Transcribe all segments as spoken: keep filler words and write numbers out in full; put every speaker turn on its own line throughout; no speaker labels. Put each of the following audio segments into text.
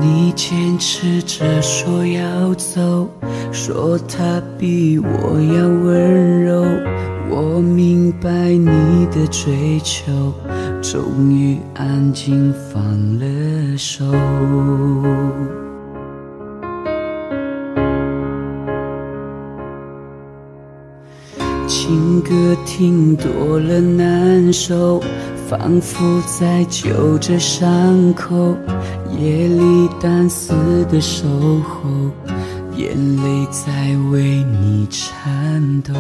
你坚持着说要走，说他比我要温柔，我明白你的追求，终于安静放了手。情歌听多了难受，仿佛在揪着伤口，夜里单丝的守候，眼泪在为你颤抖。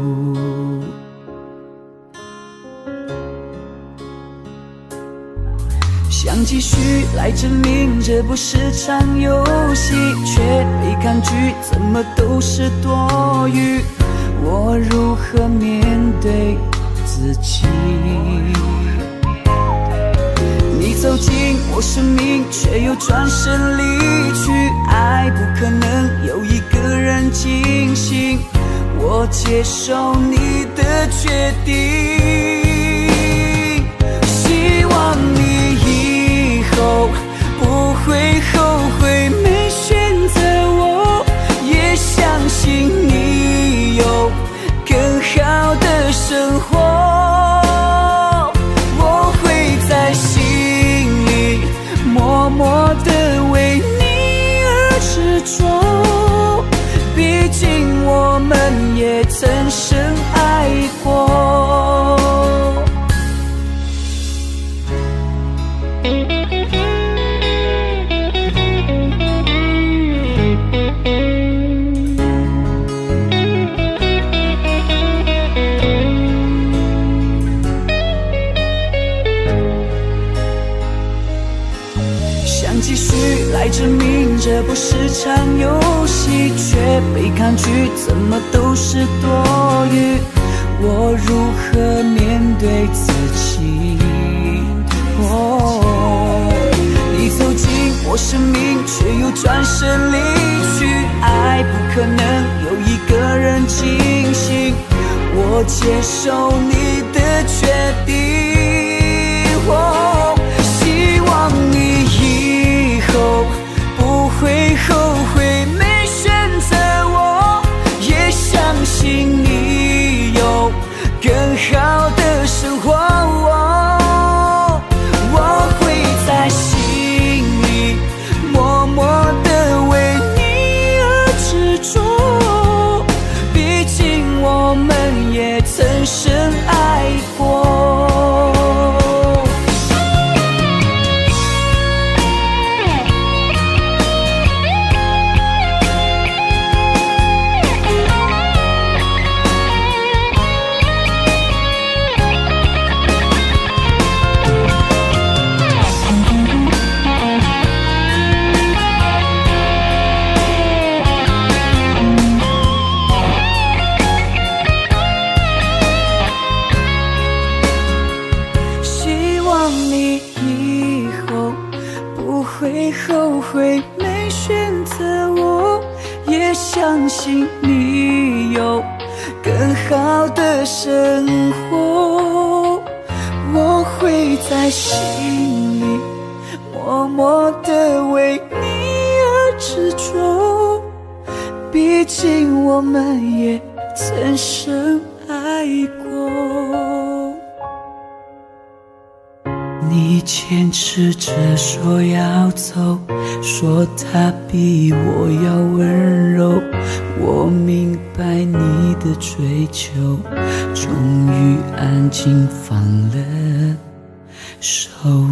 想继续来证明这不是场游戏，却被抗拒，怎么都是多余。我如何面对自己？你走进我生命，却又转身离去。爱不可能有一个人清醒，我接受你的决定。希望你以后不会后悔没选择我，也相信你有更好的生活。我会在心里默默地为你而执着，毕竟我们也曾深爱过。继续来证明这不是场游戏，却被抗拒，怎么都是多余。我如何面对自己？哦，你走进我生命，却又转身离去。爱不可能有一个人清醒，我接受你的决定。哦，希望你以后不会后悔没选择我，也相信你有更好的生活。我会在心里默默地为你而执着，毕竟我们也曾深爱过。后悔没选择我，也相信你有更好的生活。我会在心里默默地为你而执着，毕竟我们也曾深爱过。你坚持着说要走，说他比我要温柔，我明白你的追求，终于安静放了手。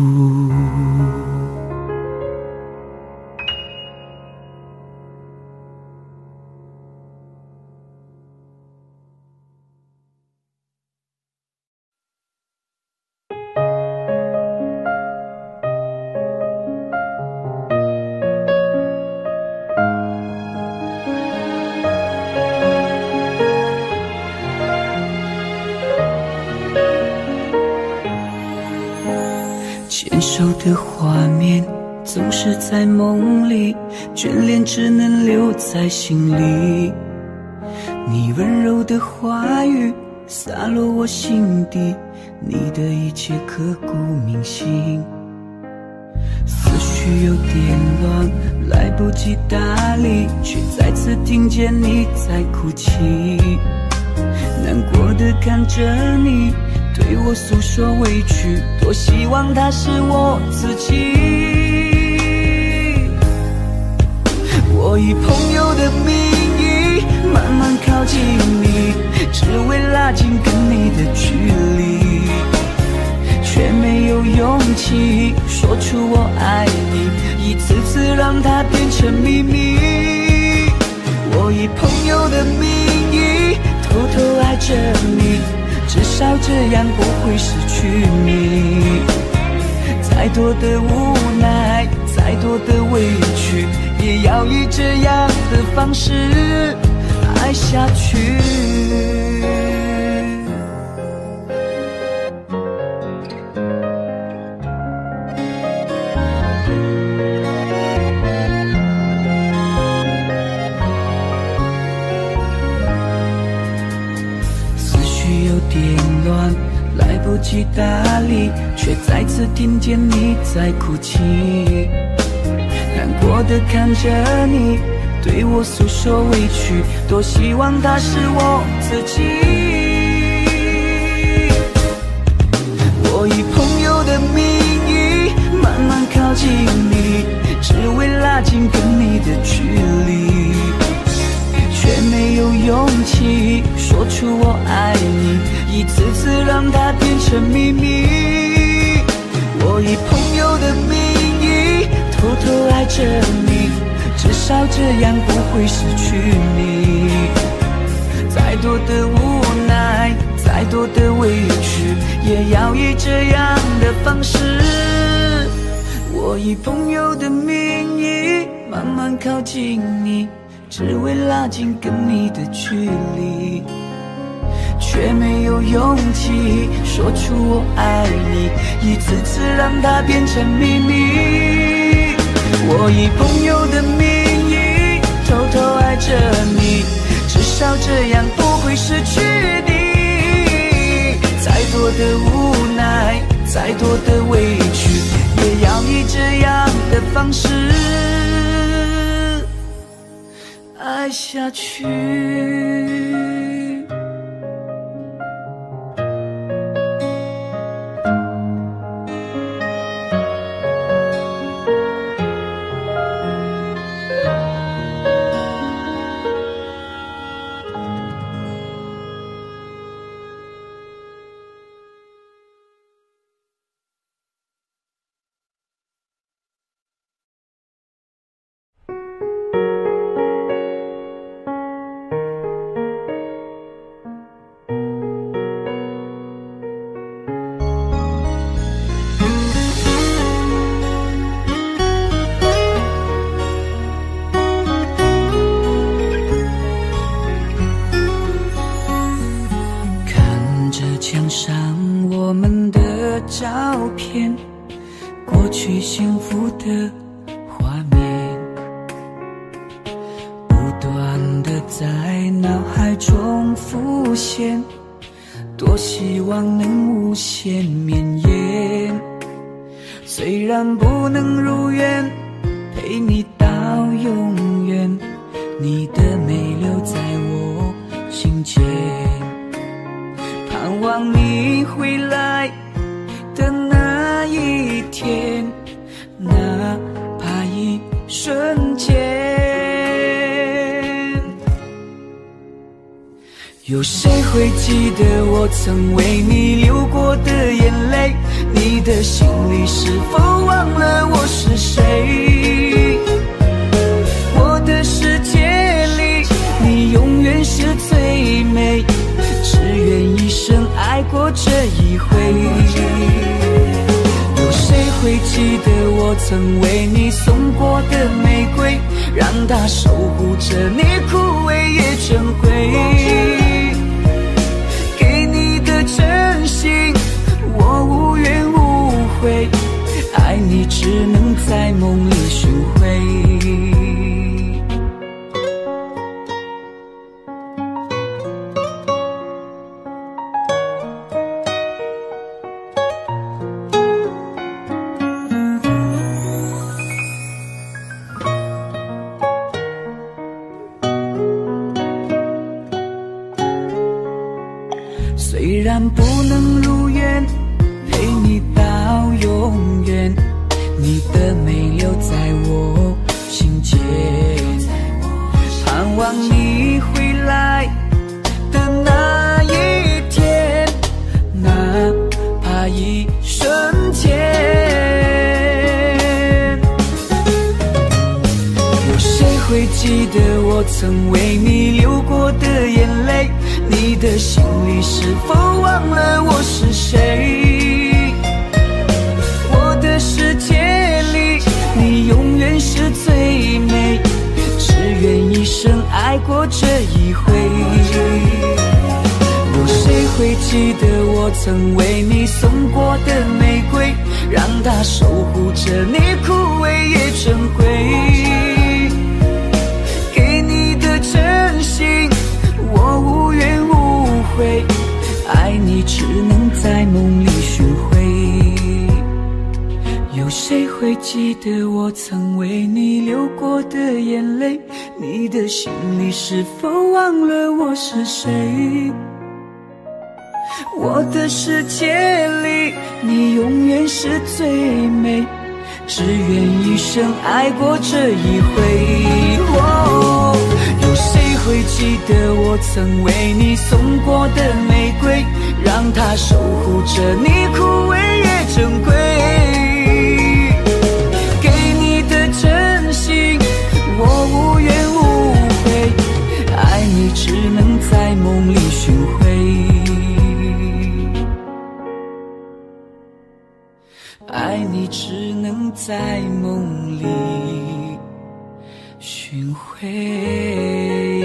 牵手的画面总是在梦里，眷恋只能留在心里。你温柔的话语洒落我心底，你的一切刻骨铭心。思绪绪有点乱，来不及打理，却再次听见你在哭泣。难过的看着你对我诉说委屈，多希望他是我自己。我以朋友的名义慢慢靠近你，只为拉近跟你的距离，却没有勇气说出我爱你，一次次让它变成秘密。我以朋友的名义偷偷爱着你，至少这样不会失去你。再多的无奈，再多的委屈，也要以这样的方式爱下去。思绪有点乱，来不及打理，却再次听见你在哭泣。难过的看着你对我诉说委屈，多希望他是我自己。我以朋友的名义慢慢靠近你，只为拉近跟你的距离，却没有勇气说出我爱你，一次次让它变成秘密。我以朋友的名义偷偷爱着你，至少这样不会失去你。再多的无奈，再多的委屈，也要以这样的方式。我以朋友的名义慢慢靠近你，只为拉近跟你的距离，却没有勇气说出我爱你，一次次让它变成秘密。我以朋友的名义偷偷爱着你，至少这样不会失去你。再多的无奈，再多的委屈，也要以这样的方式爱下去。照片，过去幸福的画面，不断的在脑海中浮现，多希望能无限绵延。虽然不能如愿陪你到永远，你的美留在我心间，盼望你回来的那一天，哪怕一瞬间。有谁会记得我曾为你流过的眼泪？你的心里是否忘了我是谁？我的世界里，你永远是最美，只愿一生爱过这一回。有谁会记得我曾为你送过的玫瑰，让它守护着你枯萎也珍贵。给你的真心我无怨无悔，爱你只能在梦里寻回。 记得我曾为你流过的眼泪？你的心里是否忘了我是谁？我的世界里，你永远是最美，只愿一生爱过这一回。有谁会记得我曾为你送过的玫瑰，让它守护着你枯萎也珍贵？给你的真心我无怨无悔，爱你只能在梦里寻回。有谁会记得我曾为你流过的眼泪？你的心里是否忘了我是谁？我的世界里，你永远是最美，只愿一生爱过这一回。哦，有谁会记得我曾为你送过的玫瑰，让它守护着你枯萎也珍贵？给你的真心我无怨无悔，爱你只能在梦里寻回。爱你只能在梦里寻回。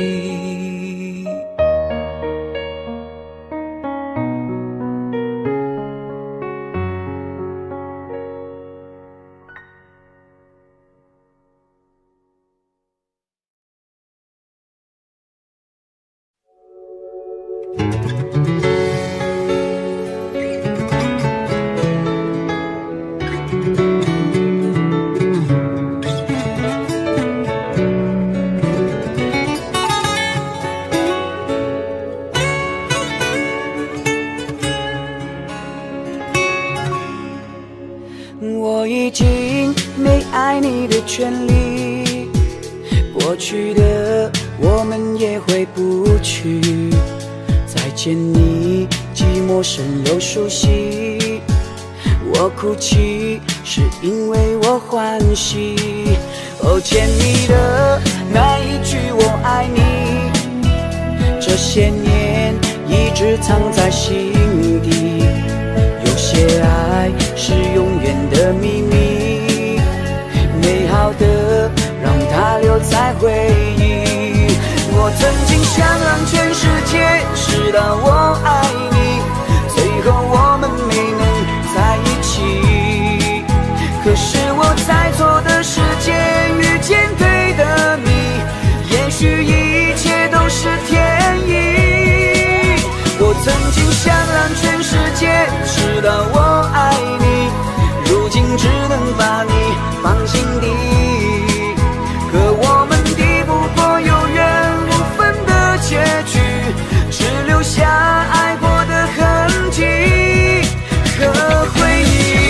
我已经没爱你的权利，过去的我们也回不去。再见你，寂寞深又熟悉。我哭泣是因为我欢喜。哦，欠你的那一句我爱你，这些年一直藏在心底。有些爱是永远的秘密，美好的让它留在回忆。我曾经想让全世界知道我爱你，最后我们没能在一起。可是我在错的时间遇见对的你，也许一切都是天意。我曾经想让全世界知道我爱你，如今只能把你放心底。可我们抵不过有缘无分的结局，只留下爱过的痕迹和回忆。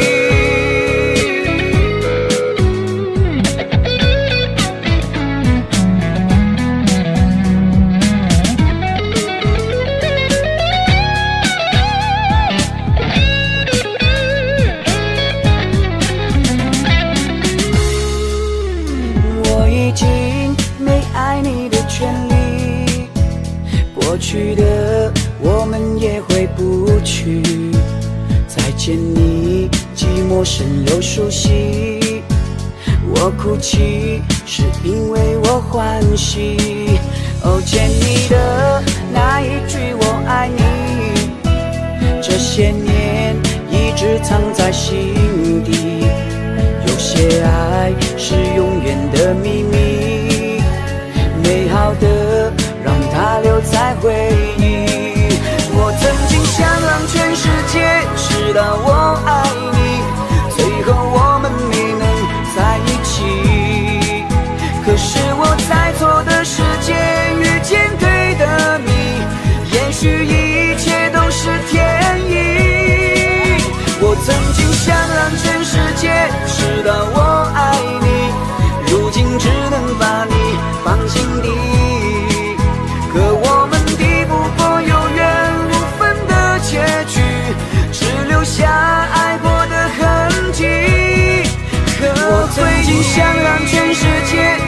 过去的我们也回不去。再见你，寂寞深又熟悉。我哭泣是因为我欢喜。哦，欠你的那一句我爱你，这些年一直藏在心底。有些爱是永远的秘密，美好的让它留在回忆。我曾经想让全世界知道我爱你，最后我们没能在一起。可是我在错的时间遇见对的你，也许一切都是天意。我曾经想让全世界知道我爱你，如今只能把你放心底。可我们抵不过有缘无分的结局，只留下爱过的痕迹和回忆。我曾经想让全世界知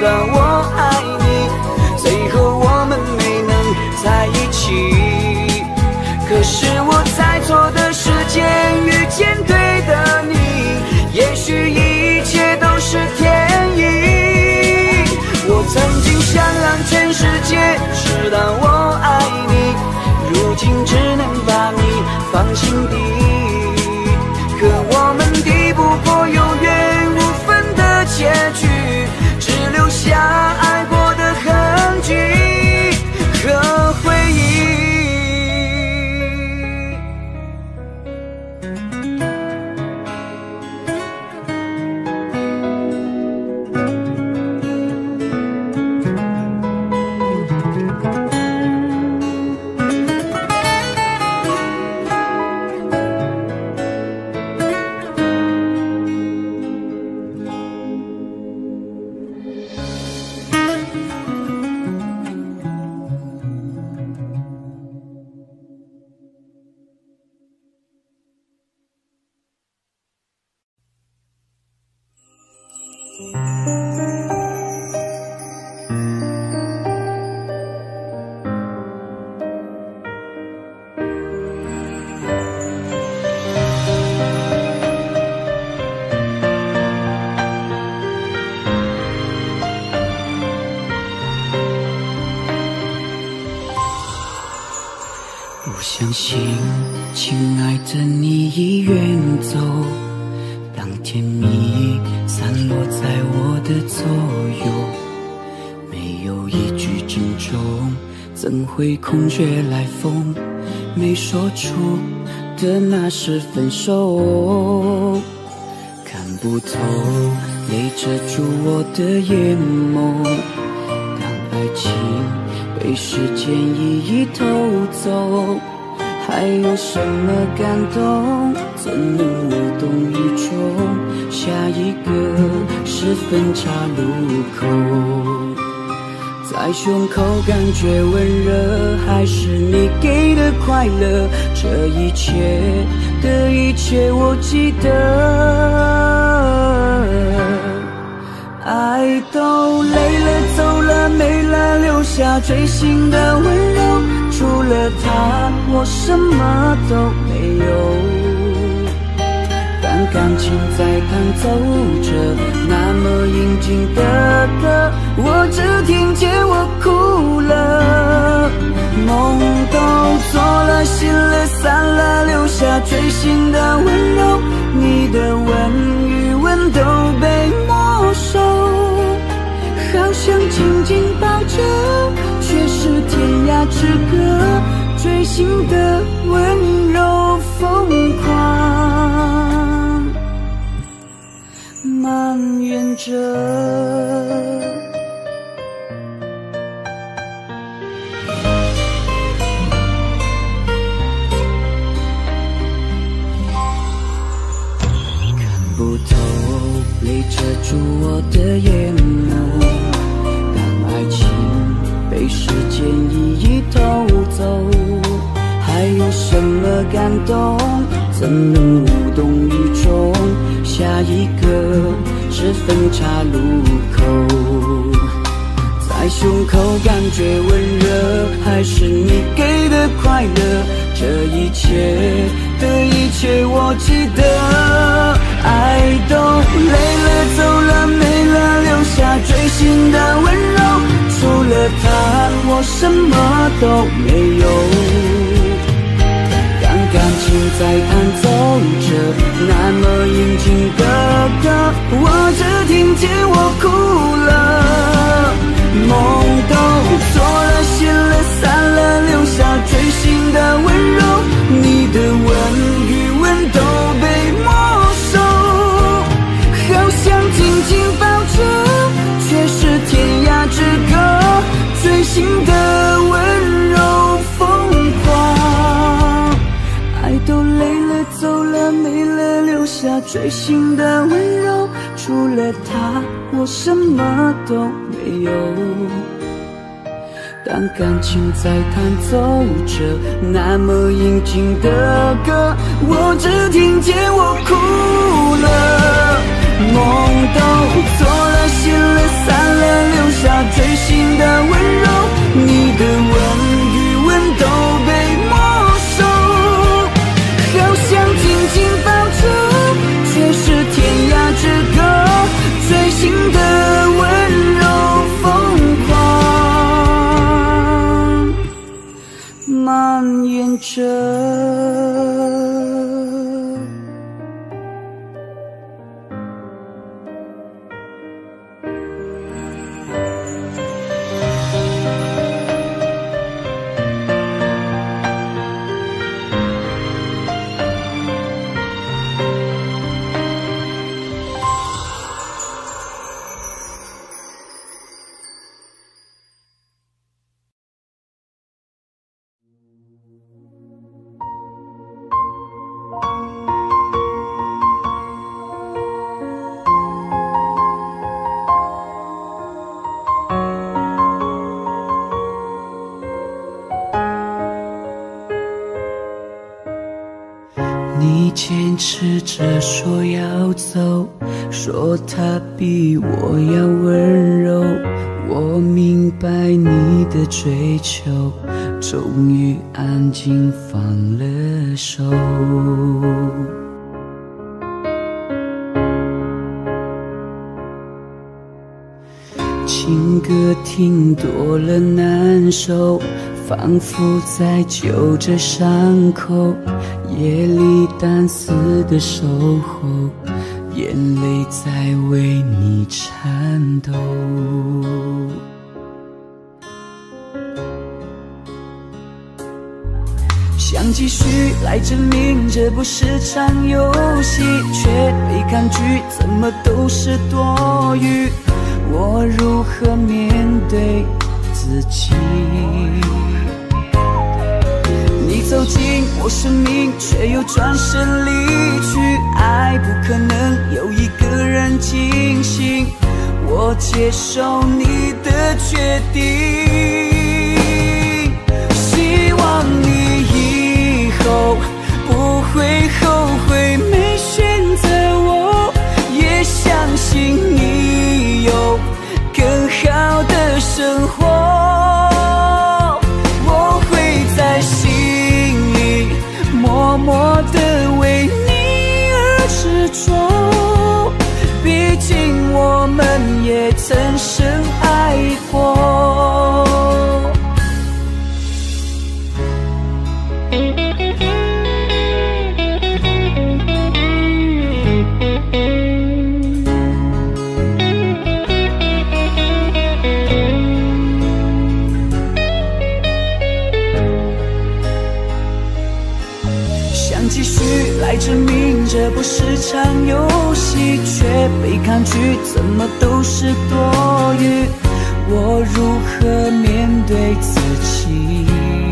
道我爱你，最后我们没能在一起。可是我在错的时间遇见对的你，也许一切都是天意。我曾经想让全世界知道我爱你，如今只能把你放心底。可我们抵不过有缘无分的结局，只留下爱过的痕迹和回忆。
不相信，亲爱的你已远走，当甜蜜散落在我的左右，没有一句珍重，怎会空穴来风？没说出的那是分手，看不透，泪遮住我的眼眸。当爱情被时间一一偷走，还有什么感动？怎能无动于衷？下一个是分岔路口，在胸口感觉温热，还是你给的快乐？这一切的一切我记得，爱都累了走了没了，留下锥心的温柔，除了他我什么都没有。当感情在弹奏着那么应景的歌，我只听见我哭了。梦都做了，心了散了，留下锥心的温柔，你的吻与吻都被没收。好想紧紧抱着，却是天涯之隔，锥心的温柔疯狂蔓延着。不透，泪遮住我的眼眸。当爱情被时间一一偷走，还有什么感动？怎能无动于衷？下一个是分岔路口，在胸口感觉温热，还是你给的快乐？这一切的一切我记得。爱都累了走了没了，留下锥心的温柔，除了他我什么都没有。当感情在弹奏着那么应景的歌，我只听见我哭了。梦都做了，心了散了，留下锥心的温柔，你的吻与吻都被没收。好想紧紧抱着，却是天涯之隔，锥心的温柔疯狂。爱都累了走了没了，留下锥心的温柔，除了他我什么都没有。当感情在弹奏着那么应景的歌，我只听见我哭了。梦都做了，心了散了， 说要走，说他比我要温柔。我明白你的追求，终于安静放了手。情歌听多了难受，仿佛在揪着伤口，夜里单丝的守候，眼泪在为你颤抖。想继续来证明这不是场游戏，却被抗拒，怎么都是多余。我如何面对自己？你走进我生命，却又转身离去。爱不可能有一个人清醒，我接受你的决定。希望你以后不会后悔没选择我，也相信你有更好的生活。我会在心里默默地为你而执着，毕竟我们也曾深爱过。继续来证明这不是场游戏，却被抗拒，怎么都是多余。我如何面对自己？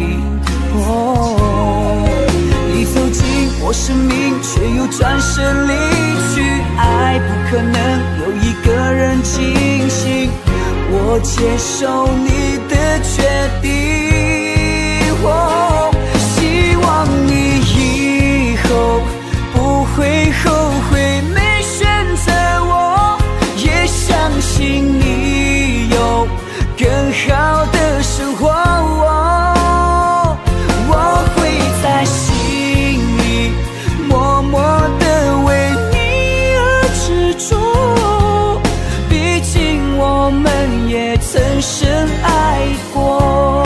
哦，你走进我生命，却又转身离去。爱不可能有一个人清醒，我接受你的决定。哦，希望你以后不会后悔没选择我，也相信你有更好的生活。我会在心里默默地为你而执着，毕竟我们也曾深爱过。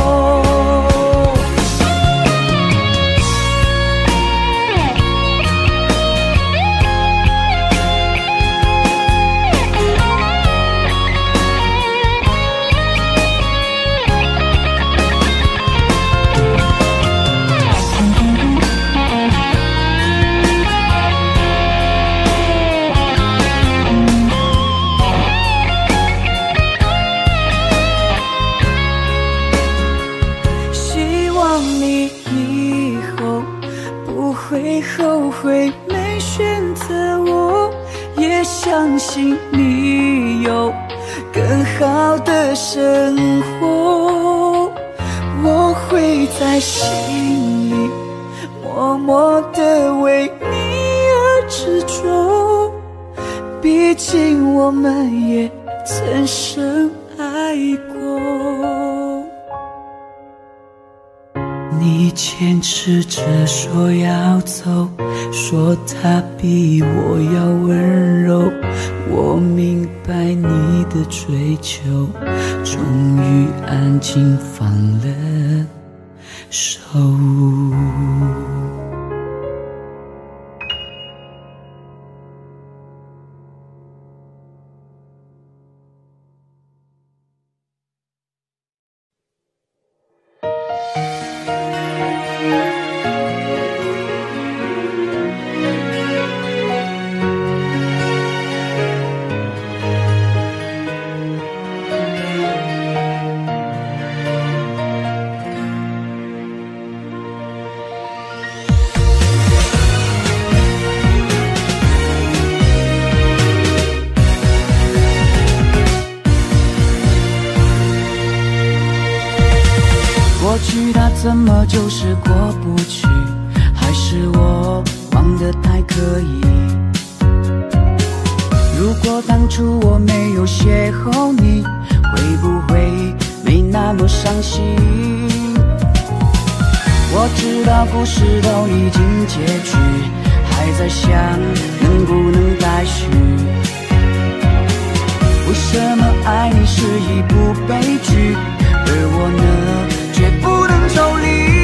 后悔没选择我，也相信你有更好的生活。我会在心里默默地为你而执着，毕竟我们也曾深爱过。你坚持着说要走，说他比我要温柔。我明白你的追求，终于安静放了手。过去它怎么就是过不去，还是我忘得太刻意。
初我没有邂逅你，会不会没那么伤心？我知道故事都已经结局，还在想能不能待续。为什么爱你是一部悲剧，而我呢，却不能抽离？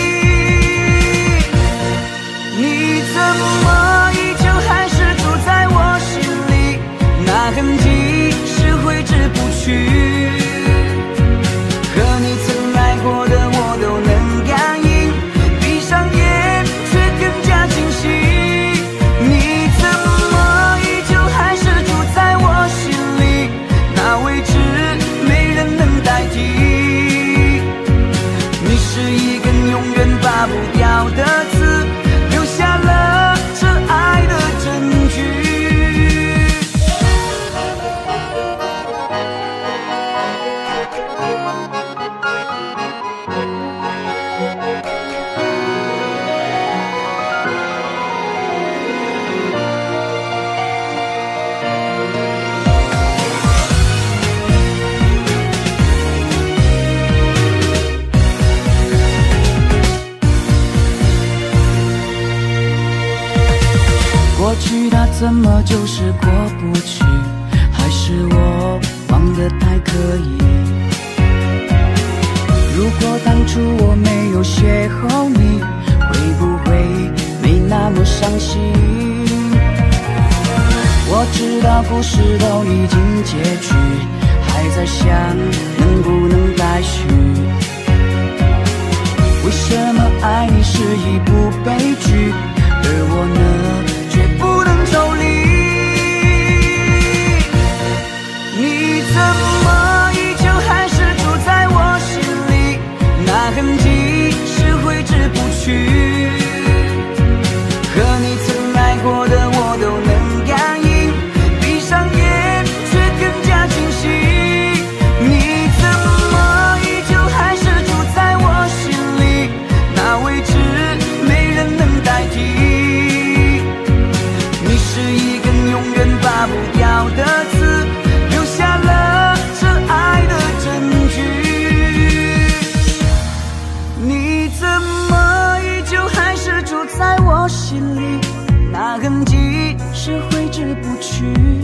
你怎么依旧还是住在我心里？那痕迹是挥之不去。和你曾爱过的我都能感应，闭上眼却更加清晰。你怎么依旧还是住在我心里？那位置没人能代替。你是一根永远拔不掉的刺，留下了这爱的证据。过去它怎么就是过不去？还是我忘得太刻意？如果当初我没有邂逅你，会不会没那么伤心？我知道故事都已经结局，还在想能不能待续。为什么爱你是一部悲剧，而我呢，却不能抽离？你怎么依旧还是住在我心里？那痕迹是挥之不去。和你曾爱过的我都能感应，闭上眼却更加清晰。你怎么依旧还是住在我心里？那位置没人能代替。你是一根永远拔不掉的刺，留下了这爱的证据。你怎么依旧还是住在我心里？那痕迹是挥之不去。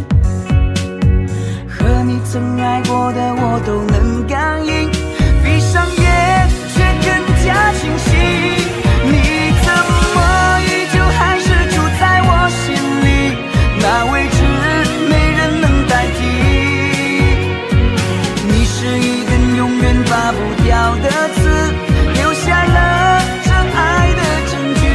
和你曾爱过的我都能感应，闭上眼却更加清晰。你怎么依旧还是住在我心里？那位置没人能代替。你是一根永远拔不掉的刺，留下了这爱的证据。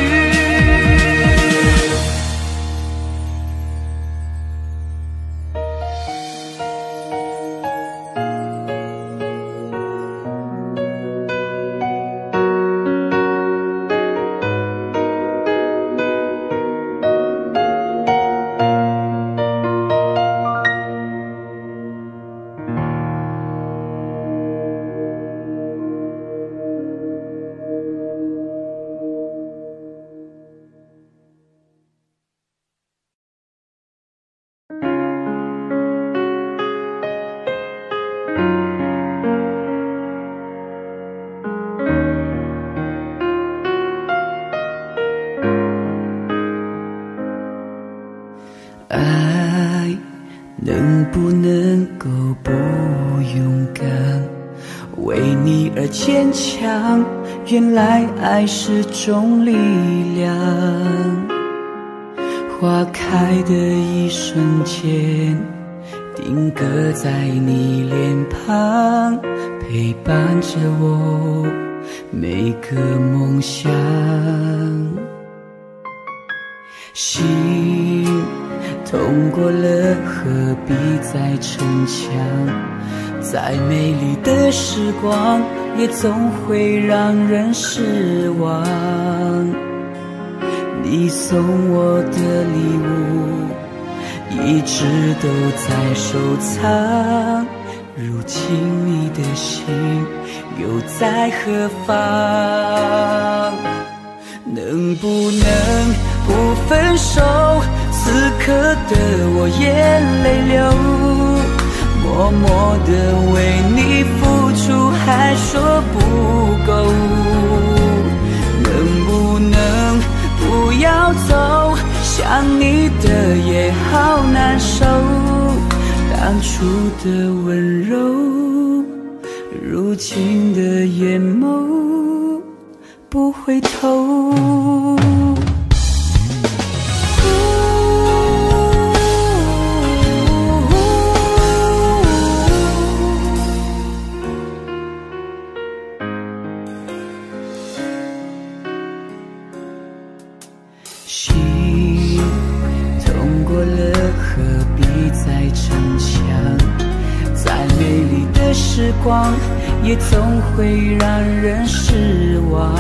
爱能不能够不勇敢，为你而坚强？原来爱是种力量。花开的一瞬间，定格在你脸庞，陪伴着我每个梦想。心痛过了，何必再逞强？再美丽的时光，也总会让人失望。你送我的礼物，一直都在收藏。如今你的心又在何方？能不能不分手？ 此刻的我眼泪流，默默地为你付出，还说不够。能不能不要走？想你的夜好难受，当初的温柔，如今的眼眸不回头。心痛过了，何必再逞强？再美丽的时光，也总会让人失望。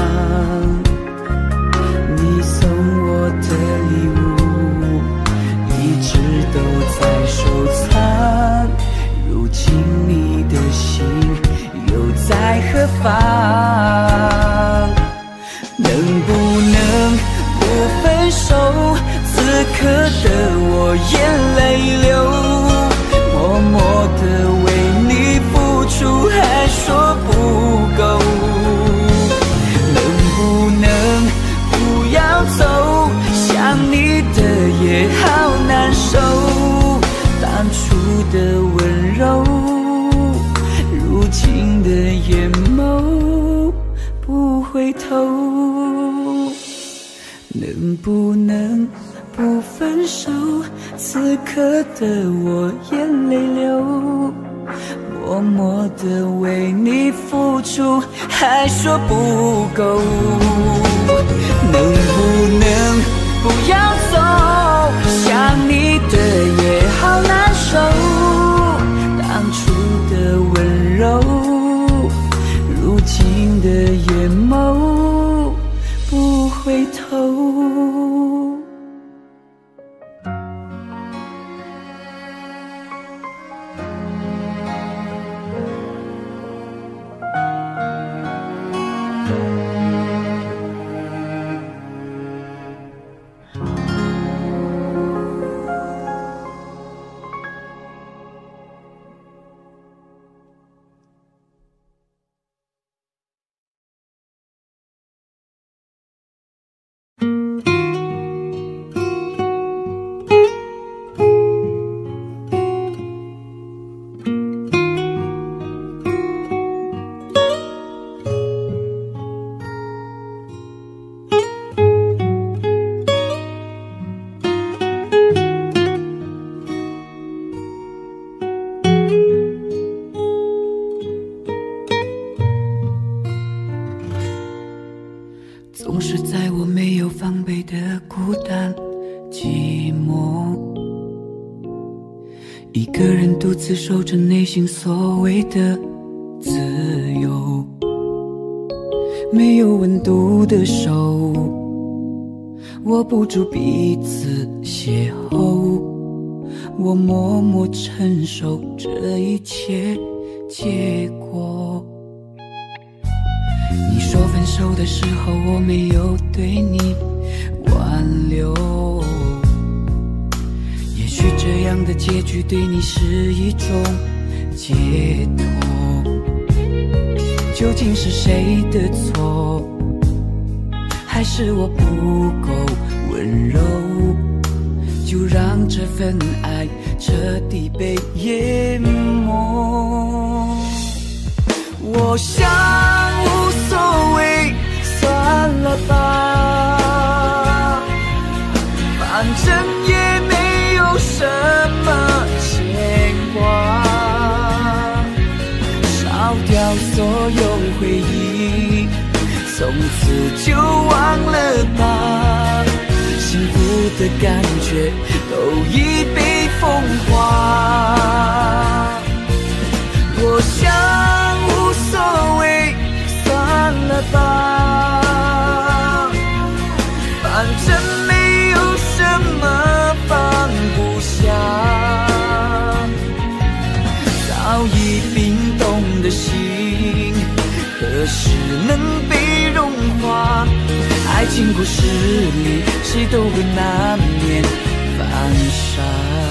你送我的礼物，一直都在收藏。如今你的心又在何方？能不能不分手？此刻的我眼泪流，默默地为你付出，还说不够。能不能不要走？想你的夜好难受，当初的温柔，如今的眼眸不回头。能不能不分手？此刻的我眼泪流，默默地为你付出，还说不够。能不能不要走？想你的夜好难受，当初的温柔，如今的眼眸不回头。总是在我没有防备的孤单寂寞，一个人独自守着内心所谓的自由。没有温度的手，握不住彼此邂逅，我默默承受这一切结果。你说分手的时候我没有对你挽留，也许这样的结局对你是一种解脱。究竟是谁的错？还是我不够温柔？就让这份爱彻底被淹没。我想无所谓，算了吧，反正也没有什么牵挂，烧掉所有回忆，从此就忘了吧，幸福的感觉都已被风化。我想无所谓，算了吧，反正没有什么放不下，早已冰冻的心何时能被融化？爱情故事里谁都会难免犯犯傻。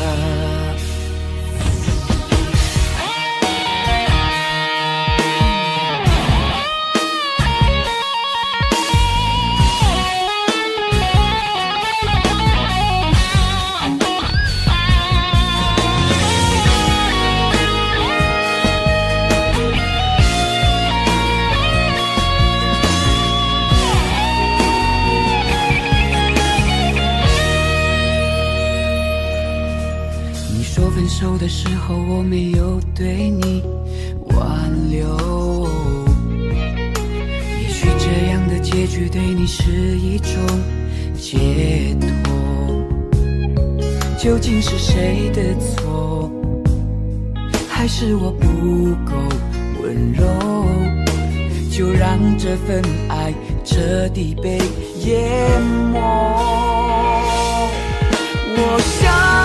分手的时候我没有对你挽留，也许这样的结局对你是一种解脱。究竟是谁的错，还是我不够温柔，就让这份爱彻底被淹没。我想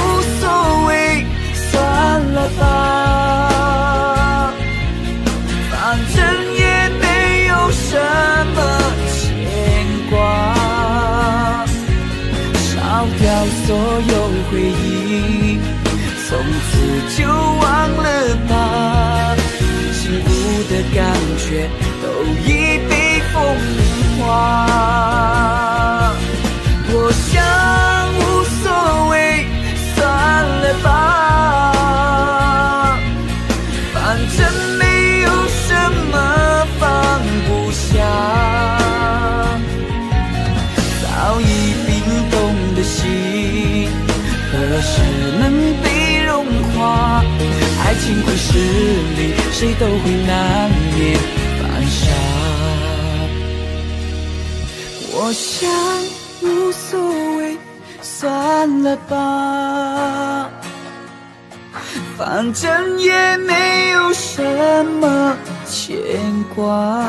算了吧，反正也没有什么牵挂，烧掉所有回忆，从此就忘了吧，幸福的感觉都已被风化。我想无所谓，算了吧，何时能被融化？爱情故事里，谁都会难免犯傻。我想无所谓，算了吧，反正也没有什么牵挂，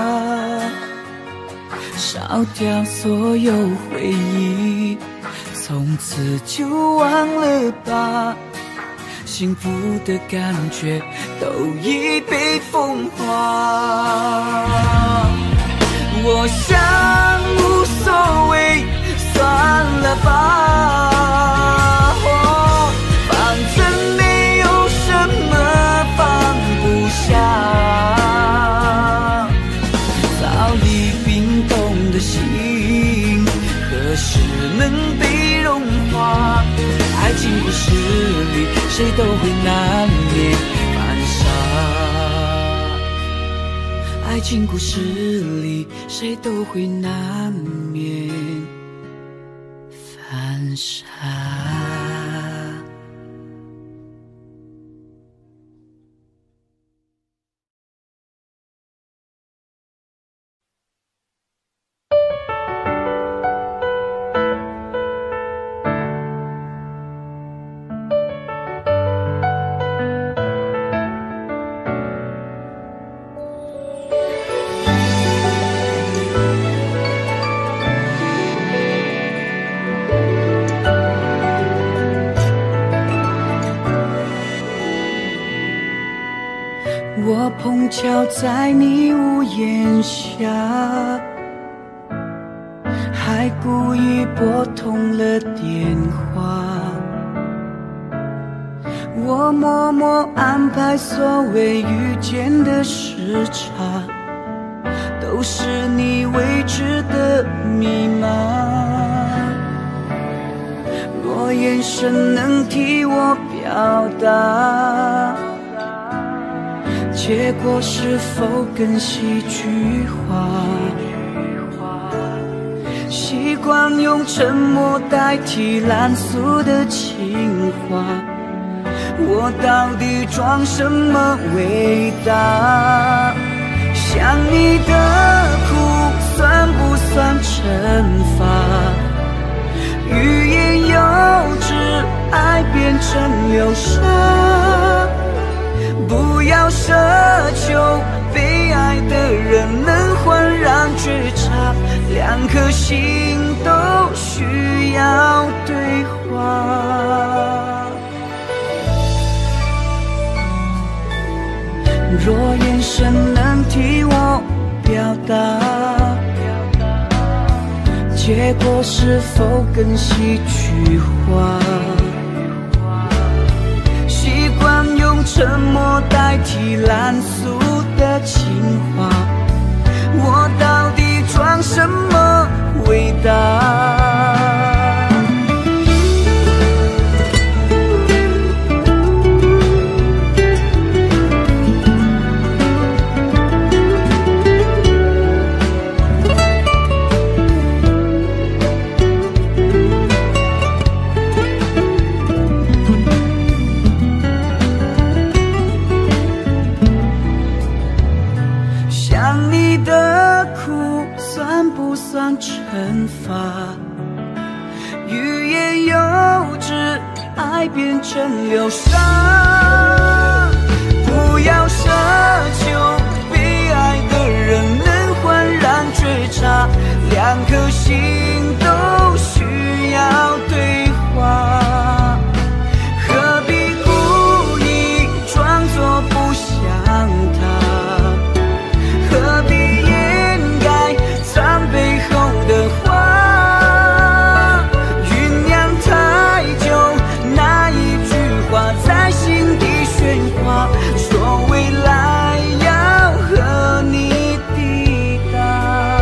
烧掉所有回忆，从此就忘了吧，幸福的感觉都已被风化。我想无所谓，算了吧，哦，反正没有什么放不下，早已冰冻的心何时能被融化？爱情故事里，谁都会难免犯傻。爱情故事里，谁都会难免犯傻。我碰巧在你屋檐下，还故意拨通了电话。我默默安排所谓遇见的时差，都是你未知的密码。若眼神能替我表达，结果是否更戏剧化？习惯用沉默代替烂俗的情话，我到底装什么伟大？想你的苦算不算惩罚？欲言又止，爱变成流沙。不要奢求被爱的人能焕然觉察，两颗心都需要对话。若眼神能替我表达， 结果是否更戏剧化？习惯用沉默代替烂俗的情话，我到底装什么伟大？算惩罚，欲言又止，爱变成流沙。不要奢求被爱的人能焕然觉察，两颗心都需要对话，何必故意装作不想他？何必掩盖残背后的话，酝酿太久，那一句话在心底喧哗，说未来要和你抵达。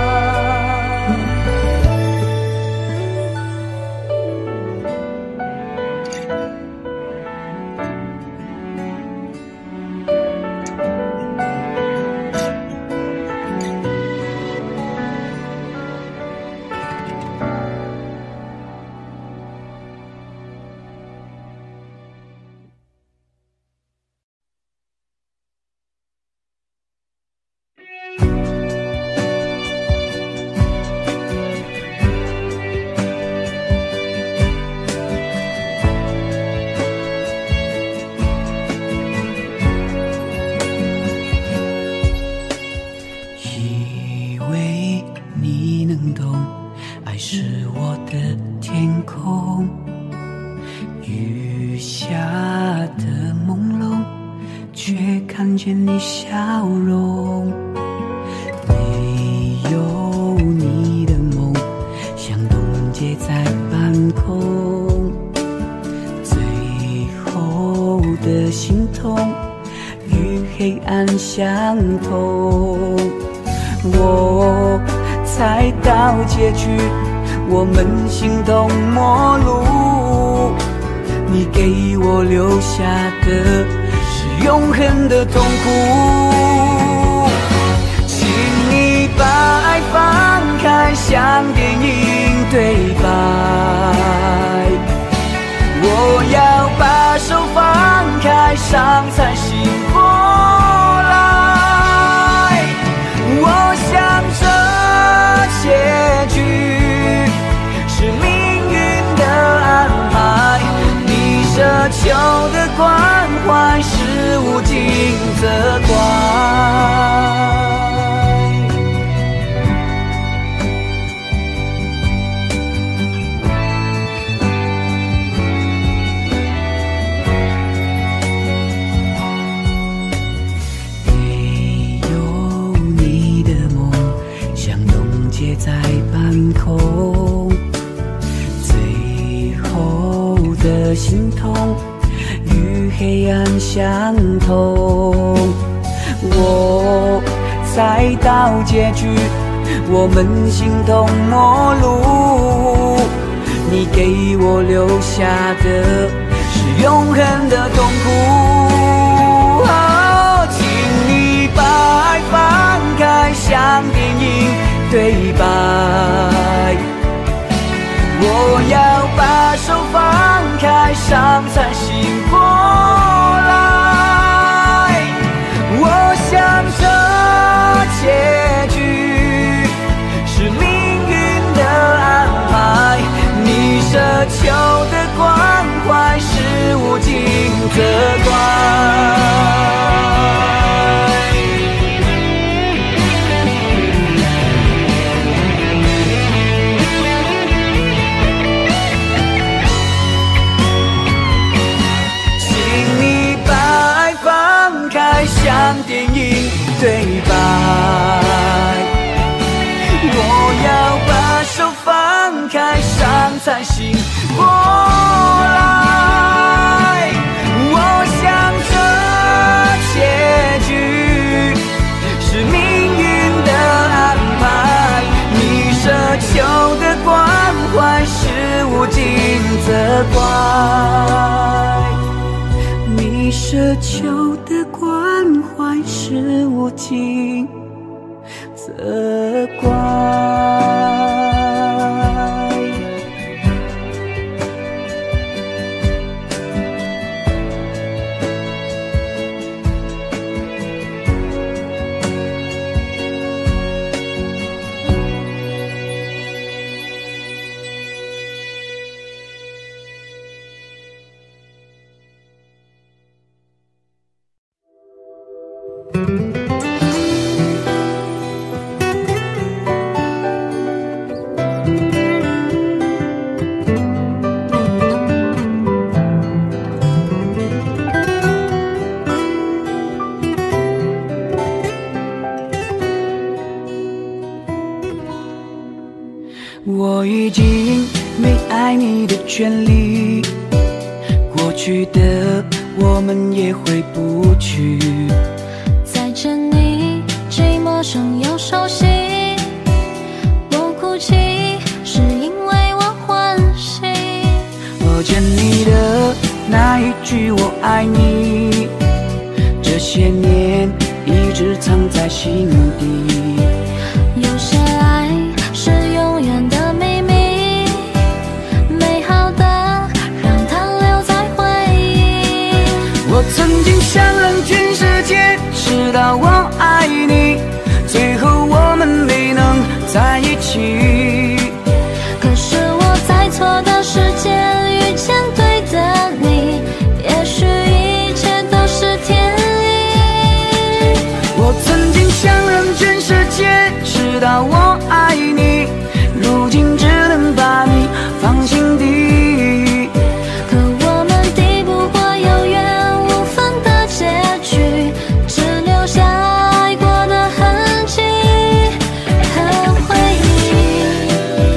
相同，我猜到结局，我们形同陌路。你给我留下的是永恒的痛苦，请你把爱放开，像电影对白。我要把手放开，伤才醒过来。我想这结局是命运的安排，你奢求的关怀是无尽责怪。在半空，最后的心痛与黑暗相同。我猜到结局，我们形同陌路。你给我留下的是永恒的痛苦。哦，请你把爱放开，像电影对白，我要把手放开，伤才醒过来。我想这结局是命运的安排，你奢求的关怀是无尽责怪。像电影对白，我要把手放
样才醒过来。我想这结局是命运的安排，你奢求的关怀是无尽责怪，你奢求的关怀是无尽责怪。我已经没爱你的权利，过去的我们也回不去。
再见你，既陌生又熟悉。我哭泣，是因为我欢喜。
我见你的那一句我爱你，这些年一直藏在心底。
有些爱是永远的秘密，美好的让它留在回忆。
我曾经想让全世界知道我爱你，最后我们没能在一起。
可是我在错的时间遇见对的你，也许一切都是天意。
我曾经想让全世界知道我爱你，如今只能把你放心底。
可我们抵不过有缘无分的结局，只留下爱过的痕迹和回忆。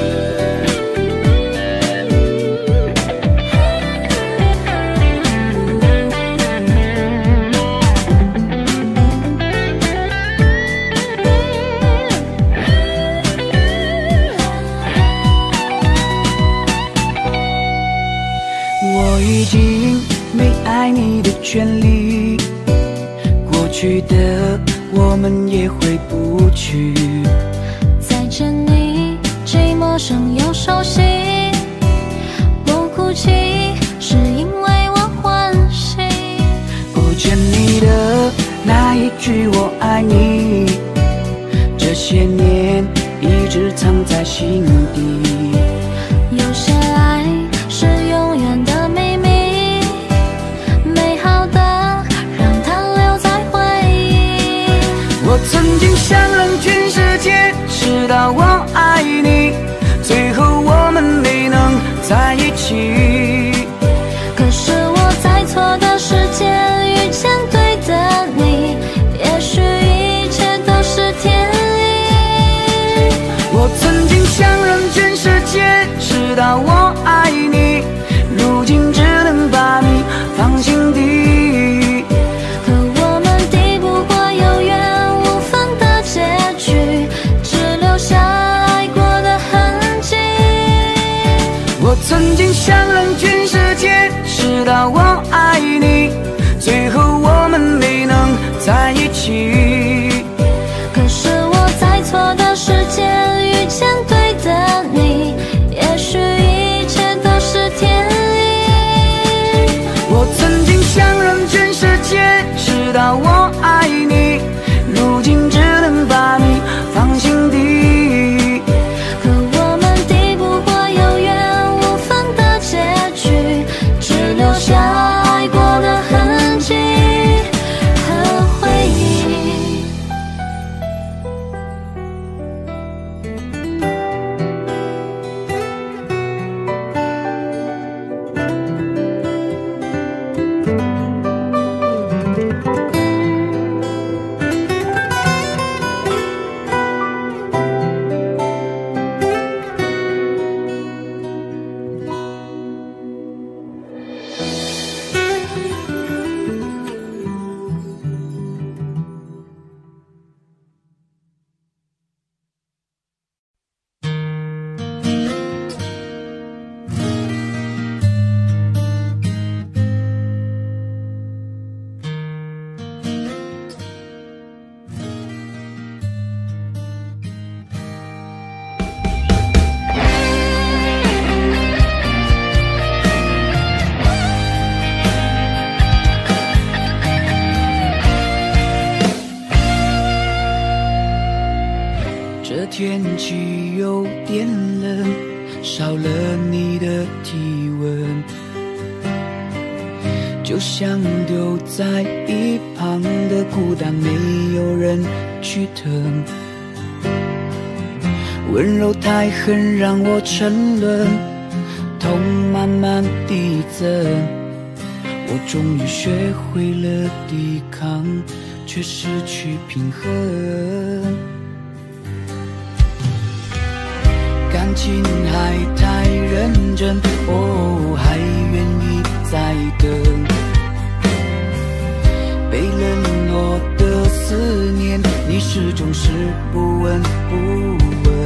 我已经没爱你的权利，过去的我们也回不去。
再见你，既陌生又熟悉。我哭泣，是因为我欢喜。
我见你的那一句我爱你，这些年一直藏在心底。
有些爱是永远的秘密，美好的让它留在回忆。
我曾经想让全世界知道我爱你，最后我们没能在一起。
可是我在错的时间遇见对的你，也许一切都是天意。
我曾经想让全世界知道我爱你，如今只能把你放心底。
可我们抵不过有缘无分的结局，只留下爱过的痕迹。
我曾经想让全世界知道我爱你，最后我们没能在一起。
可是我在错的时间遇见对的你，也许一切都是天意。
我曾经想让全世界知道我爱你，如今只能把你放心底。
可我们抵不过有缘无分的结局，只留下爱过的痕迹和回忆。
天气有点冷，少了你的体温，就像丢在一旁的孤单，没有人去疼。温柔太狠，让我沉沦，痛慢慢递增。我终于学会了抵抗，却失去平衡。感情还太认真，哦，还愿意再等。被冷落的思念，你始终是不闻不问。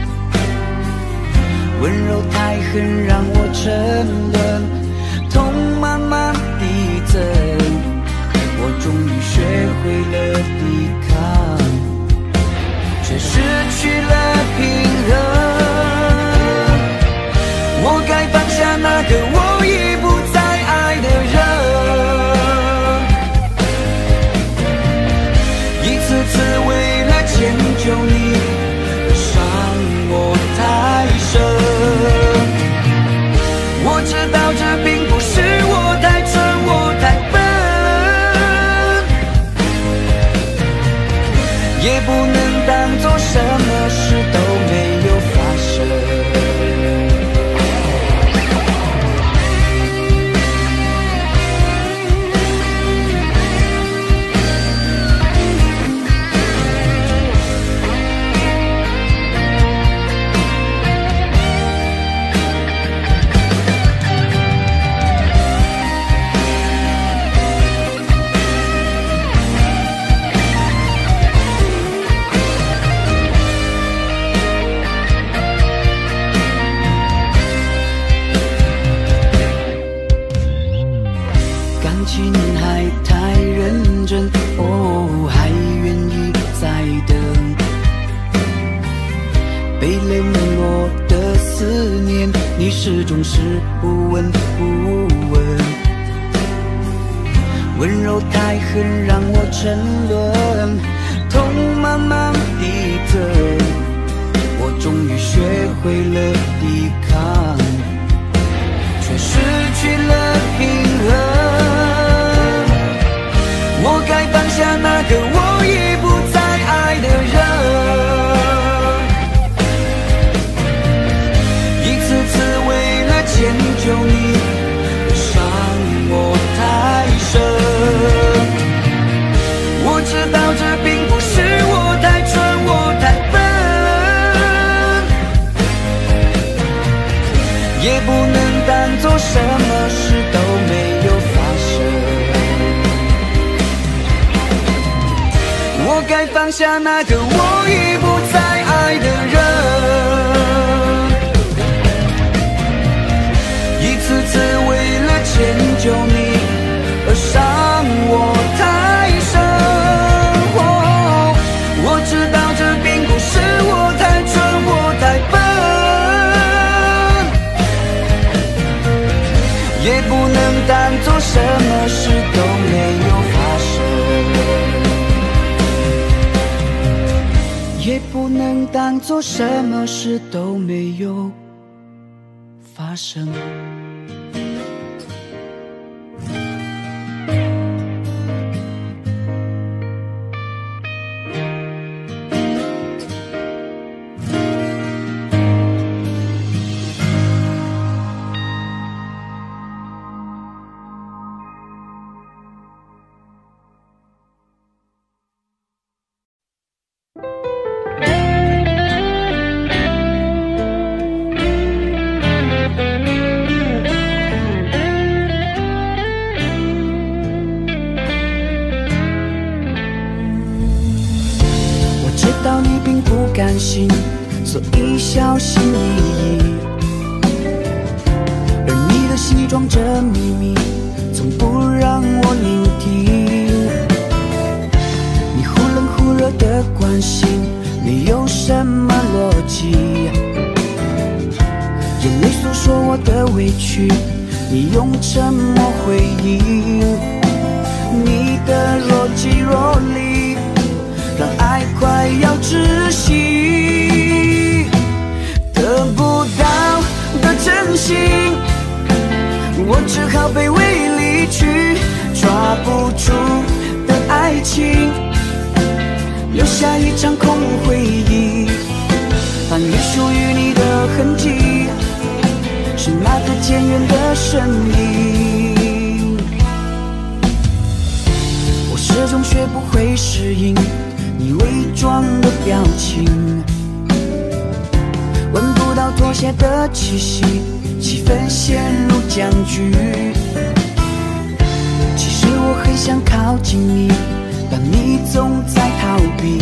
温柔太狠，让我沉沦，痛慢慢递增。我终于学会了抵抗，却失去了平衡。我该放下那个我已不再爱的人，一次次为了迁就你而伤我太深。我知道这并不是我太蠢，我太笨，也不能当作什么事都没有发生。始终是不闻不问，温柔太狠，让我沉沦，痛慢慢递增。我终于学会了抵抗，却失去了平衡。我该放下那个我已不再爱的人，一次次迁就你伤我太深。我知道这并不是我太蠢，我太笨，也不能当作什么事都没有发生。我该放下那个我已不再爱的人，一次次为了迁就你而伤我太深。哦，我知道这并不是我太蠢，我太笨，也不能当作什么事都没有发生，也不能当作什么事都没有发生。所以小心翼翼，而你的心装着秘密，从不让我聆听。你忽冷忽热的关心，没有什么逻辑。眼泪诉说我的委屈，你用沉默回应。你的若即若离，让爱快要窒息。
心，我只好卑微离去，抓不住的爱情，留下一场空回忆。翻阅属于你的痕迹，是那个渐远的身影。我始终学不会适应你伪装的表情，闻不到妥协的气息，气氛陷入僵局。其实我很想靠近你，但你总在逃避，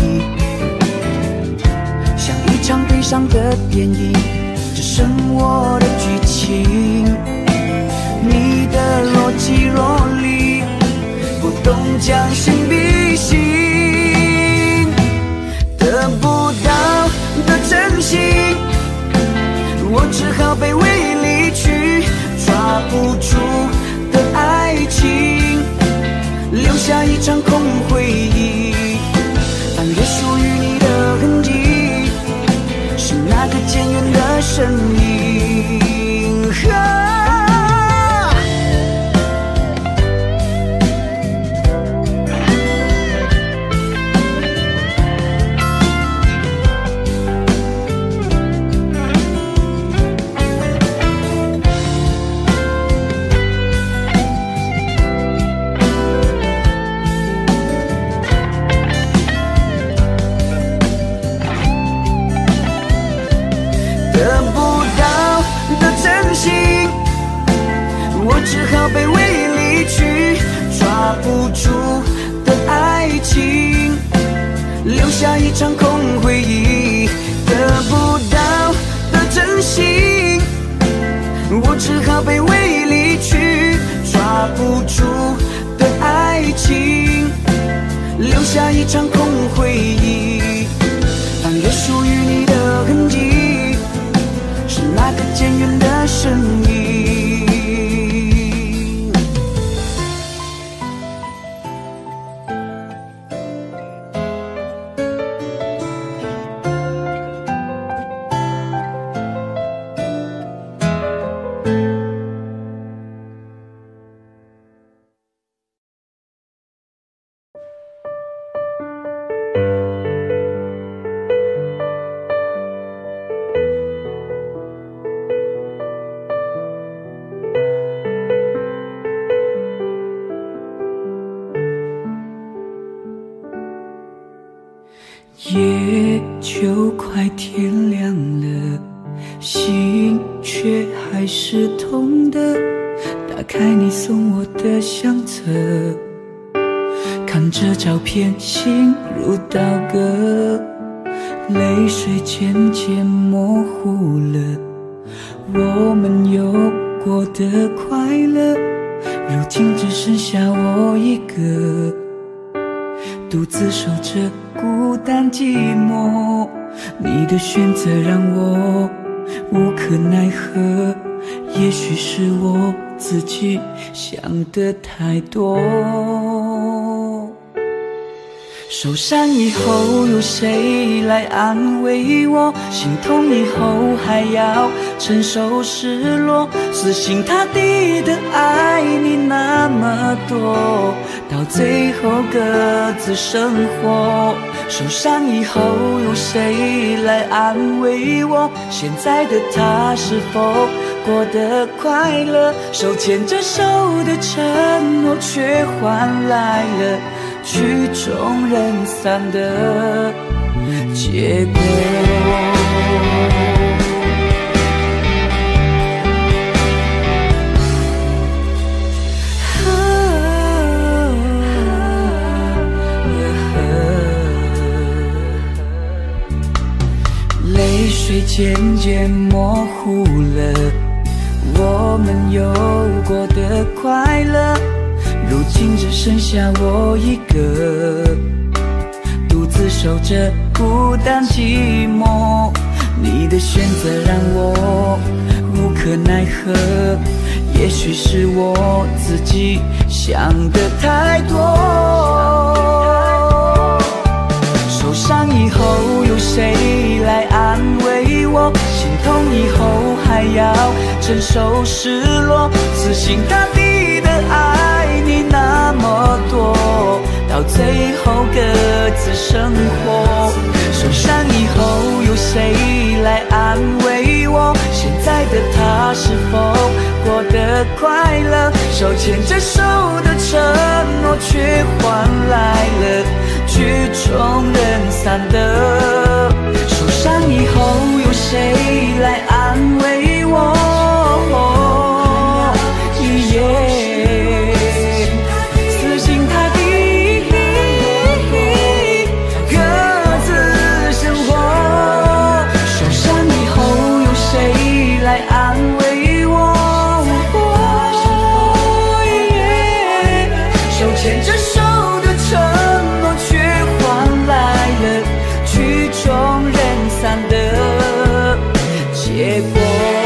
像一场悲伤的电影，只剩我的剧情。你的若即若离，不懂将心比心，得不到的真心，我只好卑微离去，抓不住的爱情，留下一场空回忆。翻阅属于你的痕迹，是那个渐远的身影。啊得不到的真心，我只好卑微离去，抓不住的爱情，留下一场空回忆。得不到的真心，我只好卑微离去，抓不住的爱情，留下一场空回忆。翻阅属于你的痕迹，是那个渐远的身影。
夜就快天亮了，心却还是痛的。打开你送我的相册，看着照片，心如刀割，泪水渐渐模糊了我们有过的快乐，如今只剩下我一个，独自守着孤单寂寞。你的选择让我无可奈何，也许是我自己想的太多。受伤以后有谁来安慰我？心痛以后还要承受失落，死心塌地的爱你那么多，到最后各自生活。受伤以后有谁来安慰我？现在的他是否过得快乐？手牵着手的承诺，却换来了曲终人散的结果。泪水渐渐模糊了我们有过的快乐，如今只剩下我一个，独自守着孤单寂寞。你的选择让我无可奈何，也许是我自己想的太多。受伤以后有谁来安慰
我，心痛以后还要承受失落，死心塌地的爱你那么多，到最后各自生活。受伤以后有谁来安慰我？现在的他是否过得快乐？手牵着手的承诺，却换来了曲终人散的。受伤以后有谁来安慰我？死心塌地各自生活。受伤以后有谁来安慰我？手牵着手的承诺，却换来了曲终人散的结果。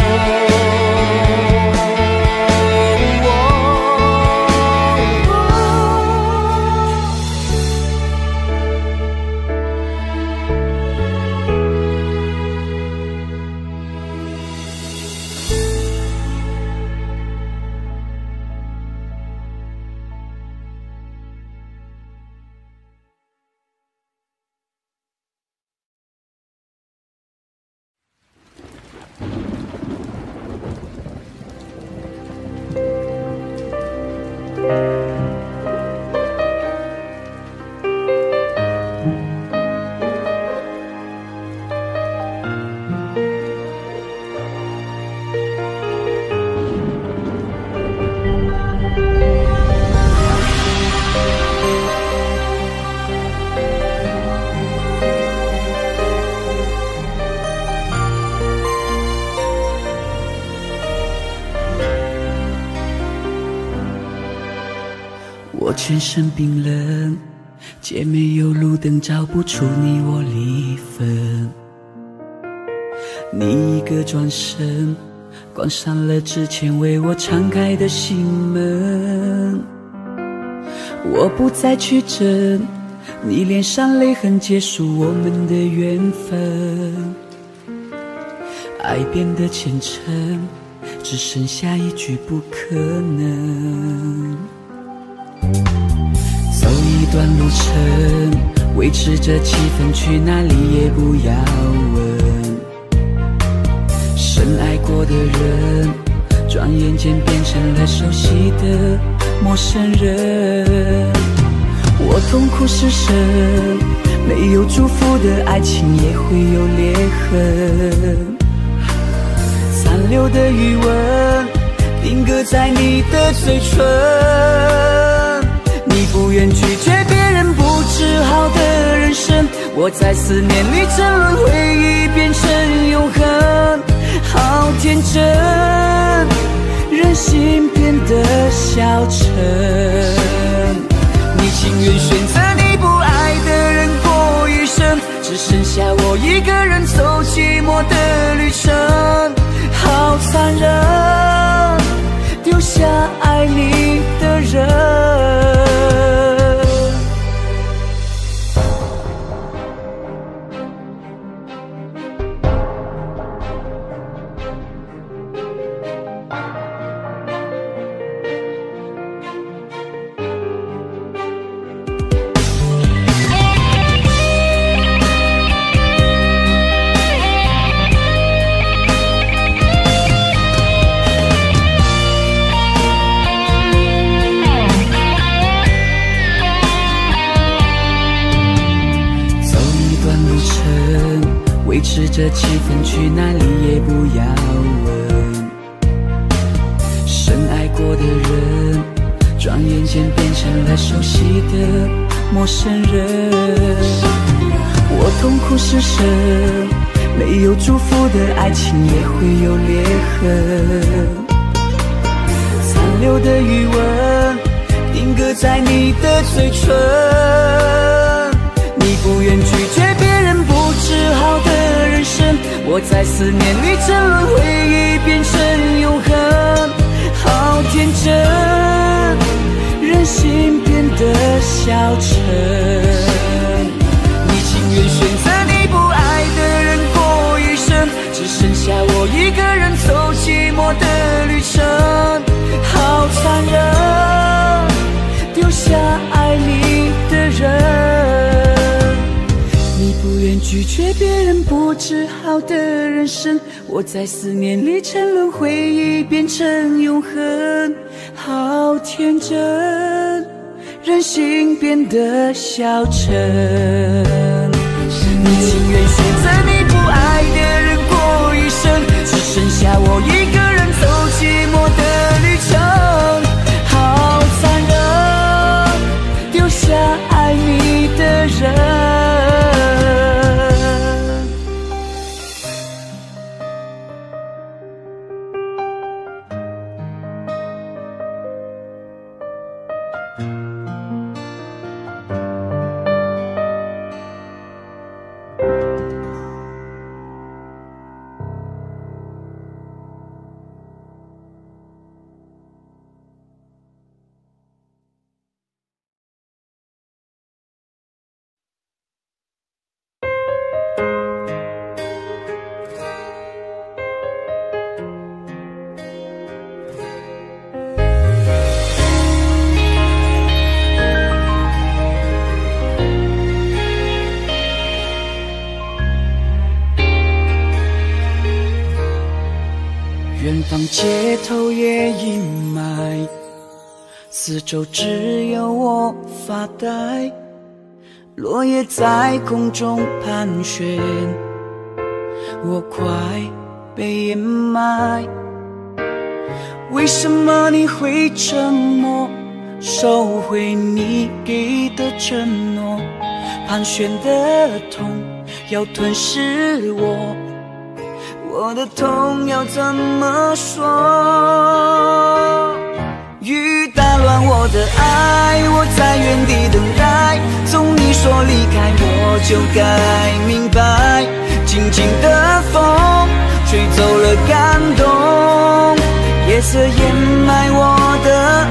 我全身冰冷，街没有路灯照不出你我离分。你一个转身，关上了之前为我敞开的心门。我不再去争，你脸上泪痕结束我们的缘分。爱变得虔诚，只剩下一句不可能。走一段路程，维持着气氛，去哪里也不要问。深爱过的人，转眼间变成了熟悉的陌生人。我痛苦失声，没有祝福的爱情也会有裂痕。残留的余温，定格在你的嘴唇。你不愿拒绝别人不治好的人生，我在思念里沉沦，回忆变成永恒。好天真，人心变得消沉。你情愿选择你不爱的人过一生，只剩下我一个人走寂寞的旅程。好残忍，丢下爱你的人。维持着气氛，去哪里也不要问。深爱过的人，转眼间变成了熟悉的陌生人。我痛苦失声，没有祝福的爱情也会有裂痕。残留的余温，定格在你的嘴唇。你不愿拒绝别人不治好的人生，我在思念里沉沦，回忆变成永恒。好天真，人心变得消沉。你情愿选择你不爱的人过一生，只拒绝别人不知好的人生，我在思念里沉沦，回忆变成永恒。好天真，人心变得消沉。你情愿选择你不爱的人过一生，只剩下我一个人走寂寞的旅程。好残忍，丢下爱你的人。远方街头也阴霾，四周只有我发呆，落叶在空中盘旋，我快被掩埋。为什么你会沉默，收回你给的承诺？盘旋的痛要吞噬我，我的痛要怎么说？雨打乱我的爱，我在原地等待。从你说离开我就该明白，静静的风吹走了感动，夜色掩埋我的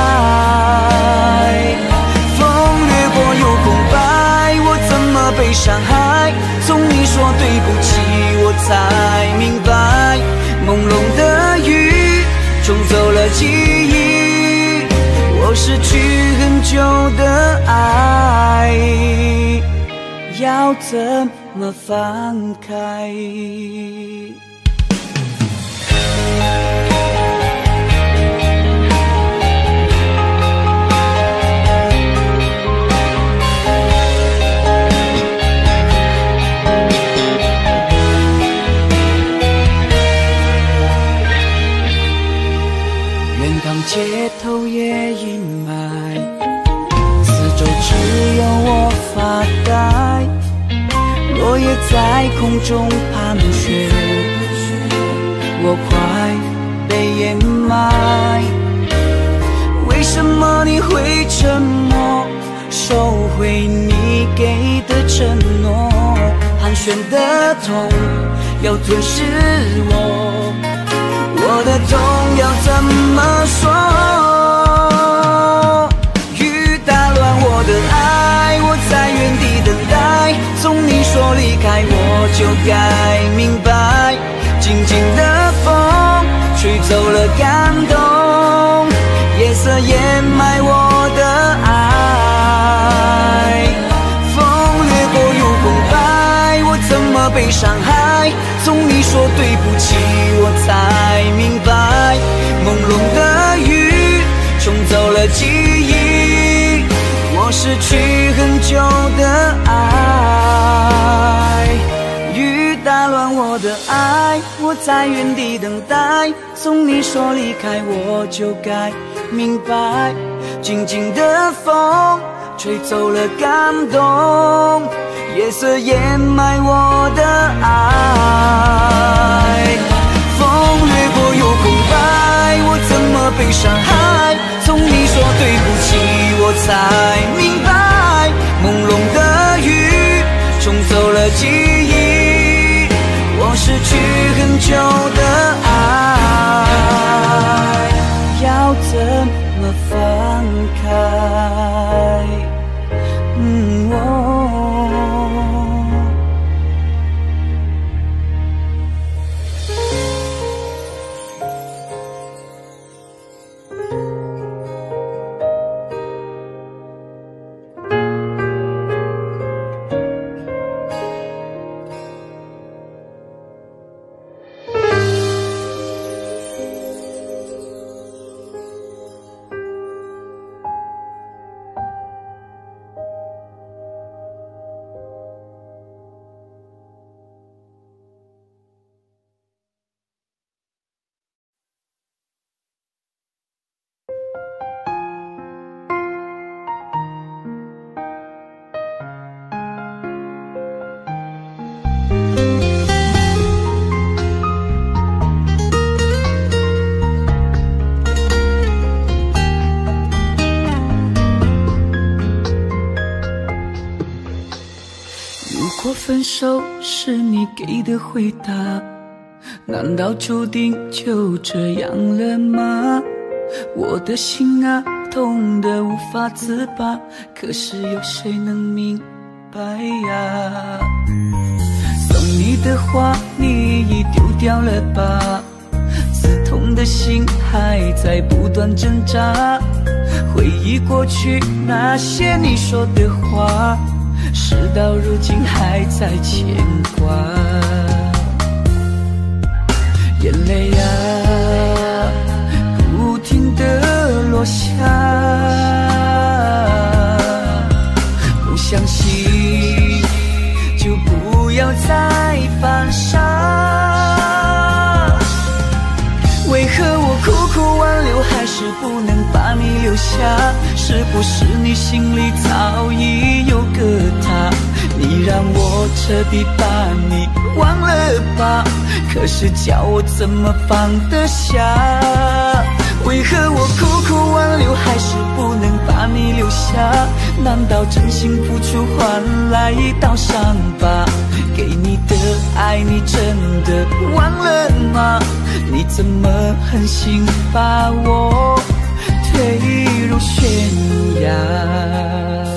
爱。风掠过有空白，我怎么被伤害？从你说对不起我才明白，朦胧的雨冲走了记忆，我失去很久的爱，要怎么放开？街头也阴霾，四周只有我发呆，落叶在空中盘旋，我快被掩埋。为什么你会沉默，收回你给的承诺？盘旋的痛要吞噬我，我的痛要怎么说？雨打乱我的爱，我在原地等待。从你说离开我就该明白，静静的风吹走了感动，夜色掩埋我的爱。风掠过有空白，我怎么被伤害？从你说对不起我才明白，朦胧的雨冲走了记忆，我失去很久的爱。雨打乱我的爱，我在原地等待。从你说离开我就该明白，静静的风吹走了感动，夜色掩埋我的爱。风掠过有空白，我怎么被伤害？从你说对不起我才明白，朦胧的雨冲走了记忆，我失去很久的爱，要怎么放开？嗯哦
分手是你给的回答，难道注定就这样了吗？我的心啊，痛得无法自拔，可是有谁能明白呀？送你的花你已丢掉了吧，刺痛的心还在不断挣扎，回忆过去那些你说的话，事到如今还在牵挂。眼泪啊，不停地落下，不相信就不要再犯傻。为何我苦苦挽留还是不能把你留下？是不是你心里早已有个他？你让我彻底把你忘了吧，可是叫我怎么放得下？为何我苦苦挽留还是不能把你留下？难道真心付出换来一道伤疤？给你的爱你真的忘了吗？你怎么狠心把我推入悬崖？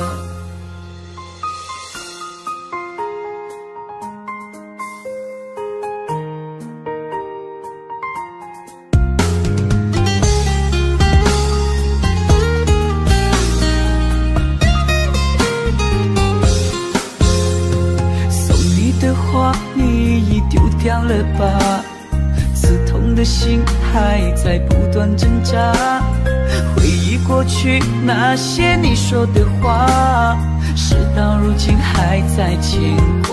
掉了吧，刺痛的心还在不断挣扎，回忆过去那些你说的话，事到如今还在牵挂。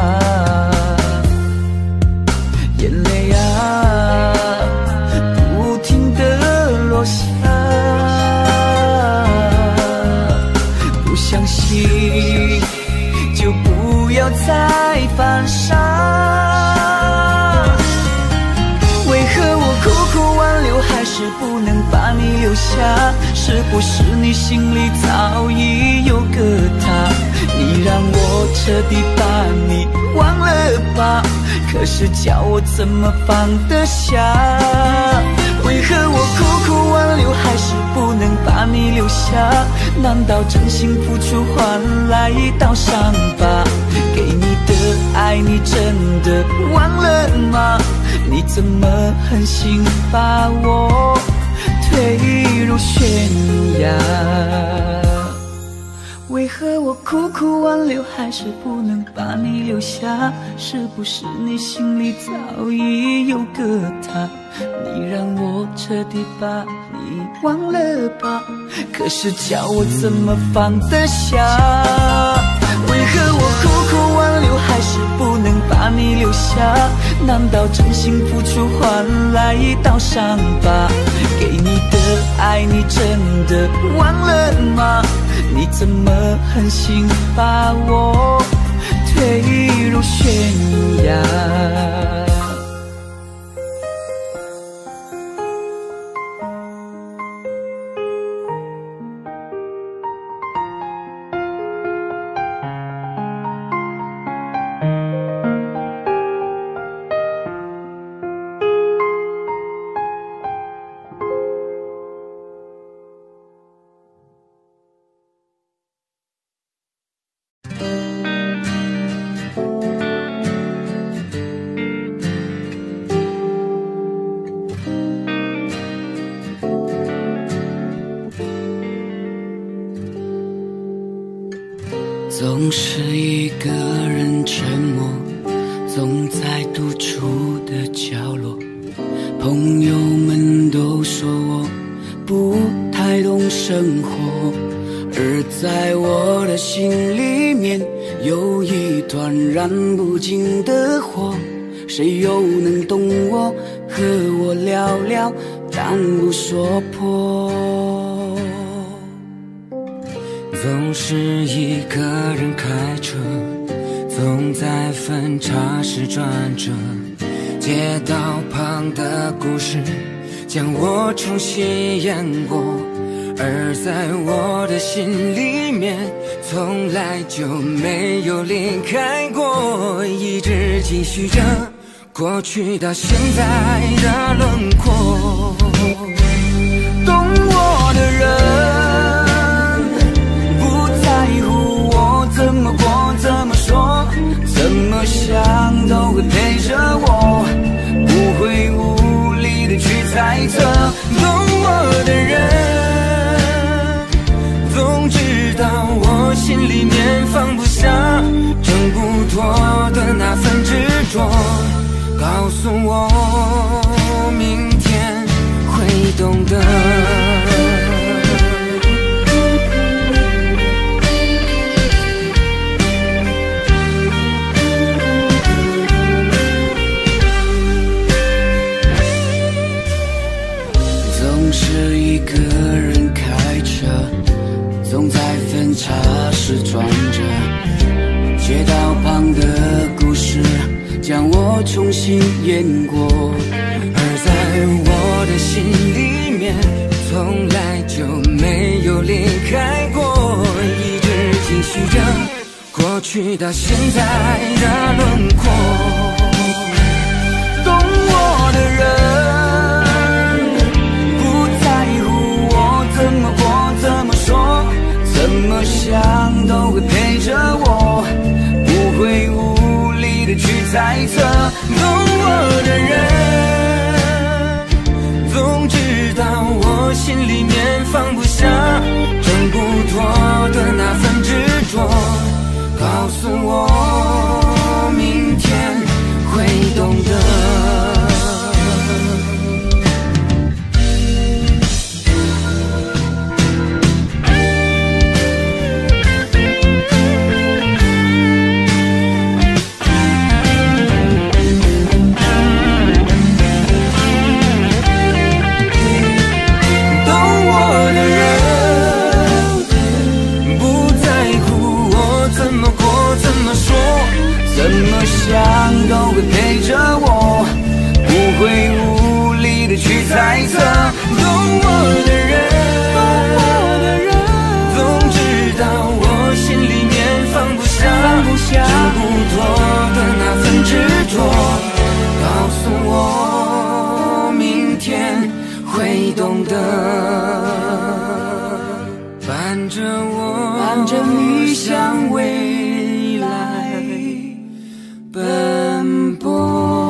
眼泪啊，不停地落下，不相信就不要再犯傻。苦苦挽留还是不能把你留下，是不是你心里早已有个他？你让我彻底把你忘了吧，可是叫我怎么放得下？为何我苦苦挽留还是不能把你留下？难道真心付出换来一道伤疤？给你的爱你真的忘了吗？你怎么狠心把我推入悬崖？为何我苦苦挽留还是不能把你留下？是不是你心里早已有个他？你让我彻底把你忘了吧，可是叫我怎么放得下？为何我苦苦挽留还是不能把你留下？难道真心付出换来一道伤疤？给你的爱你真的忘了吗？你怎么狠心把我推入悬崖？总是一个人沉默，总在独处的角落。朋友们都说我不太懂生活，而在我的心里面有一团燃不尽的火。谁又能懂我？和我聊聊，但不说破。
总是一个人开车，总在分岔时转折，街道旁的故事将我重新演过，而在我的心里面从来就没有离开过，一直继续着过去到现在的轮廓。懂我的人不在乎我怎么过怎么说，怎么想都会陪着我，不会无力的去猜测。懂我的人总知道我心里面放不下，挣不脱的那份执着，告诉我明天会懂得。总是一个人开车，总在分岔时转折，街道旁的故事将我重新演过，而在我的心里面从来就没有离开过，一直继续着过去到现在的轮廓。懂我的人不在乎我怎么过怎么说，怎么想都会陪着我，不会无力的去猜测。懂我的人总知道我心里面放不下，挣不脱的那份执着，告诉我明天会懂得。怎么想都会陪着我，不会无力的去猜测。懂我的人，懂我的人，总知道我心里面放不下，放不下，挣不脱的那份执着，告诉我明天会懂得。伴着我，伴着你向未来奔波。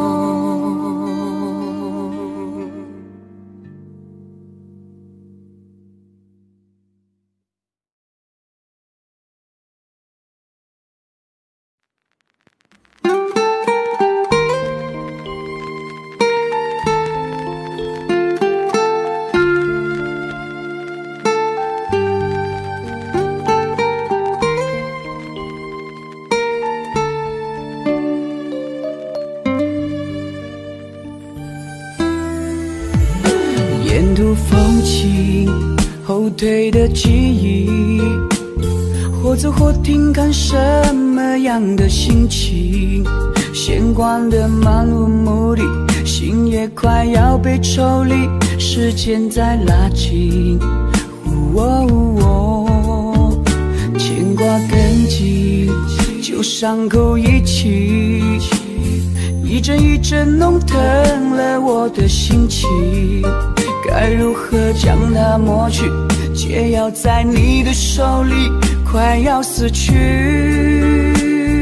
沿途风景，后退的记忆，或走或停，看什么样的心情。闲逛的漫无目的，心也快要被抽离，时间在拉近。哦哦，牵挂更紧，旧伤口一起，一阵一阵弄疼了我的心情。该如何将它抹去？解药在你的手里，快要死去。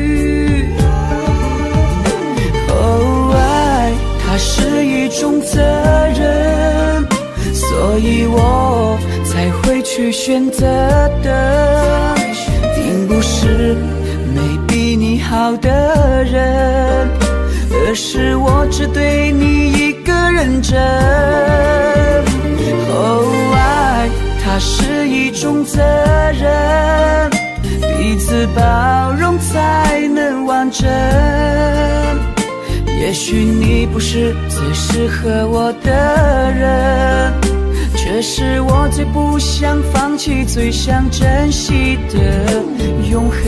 哦，爱它是一种责任，所以我才会去选择的，并不是没比你好的人，而是我只对你一个认真。哦，爱它是一种责任，彼此包容才能完整。也许你不是最适合我的人，却是我最不想放弃、最想珍惜的永恒。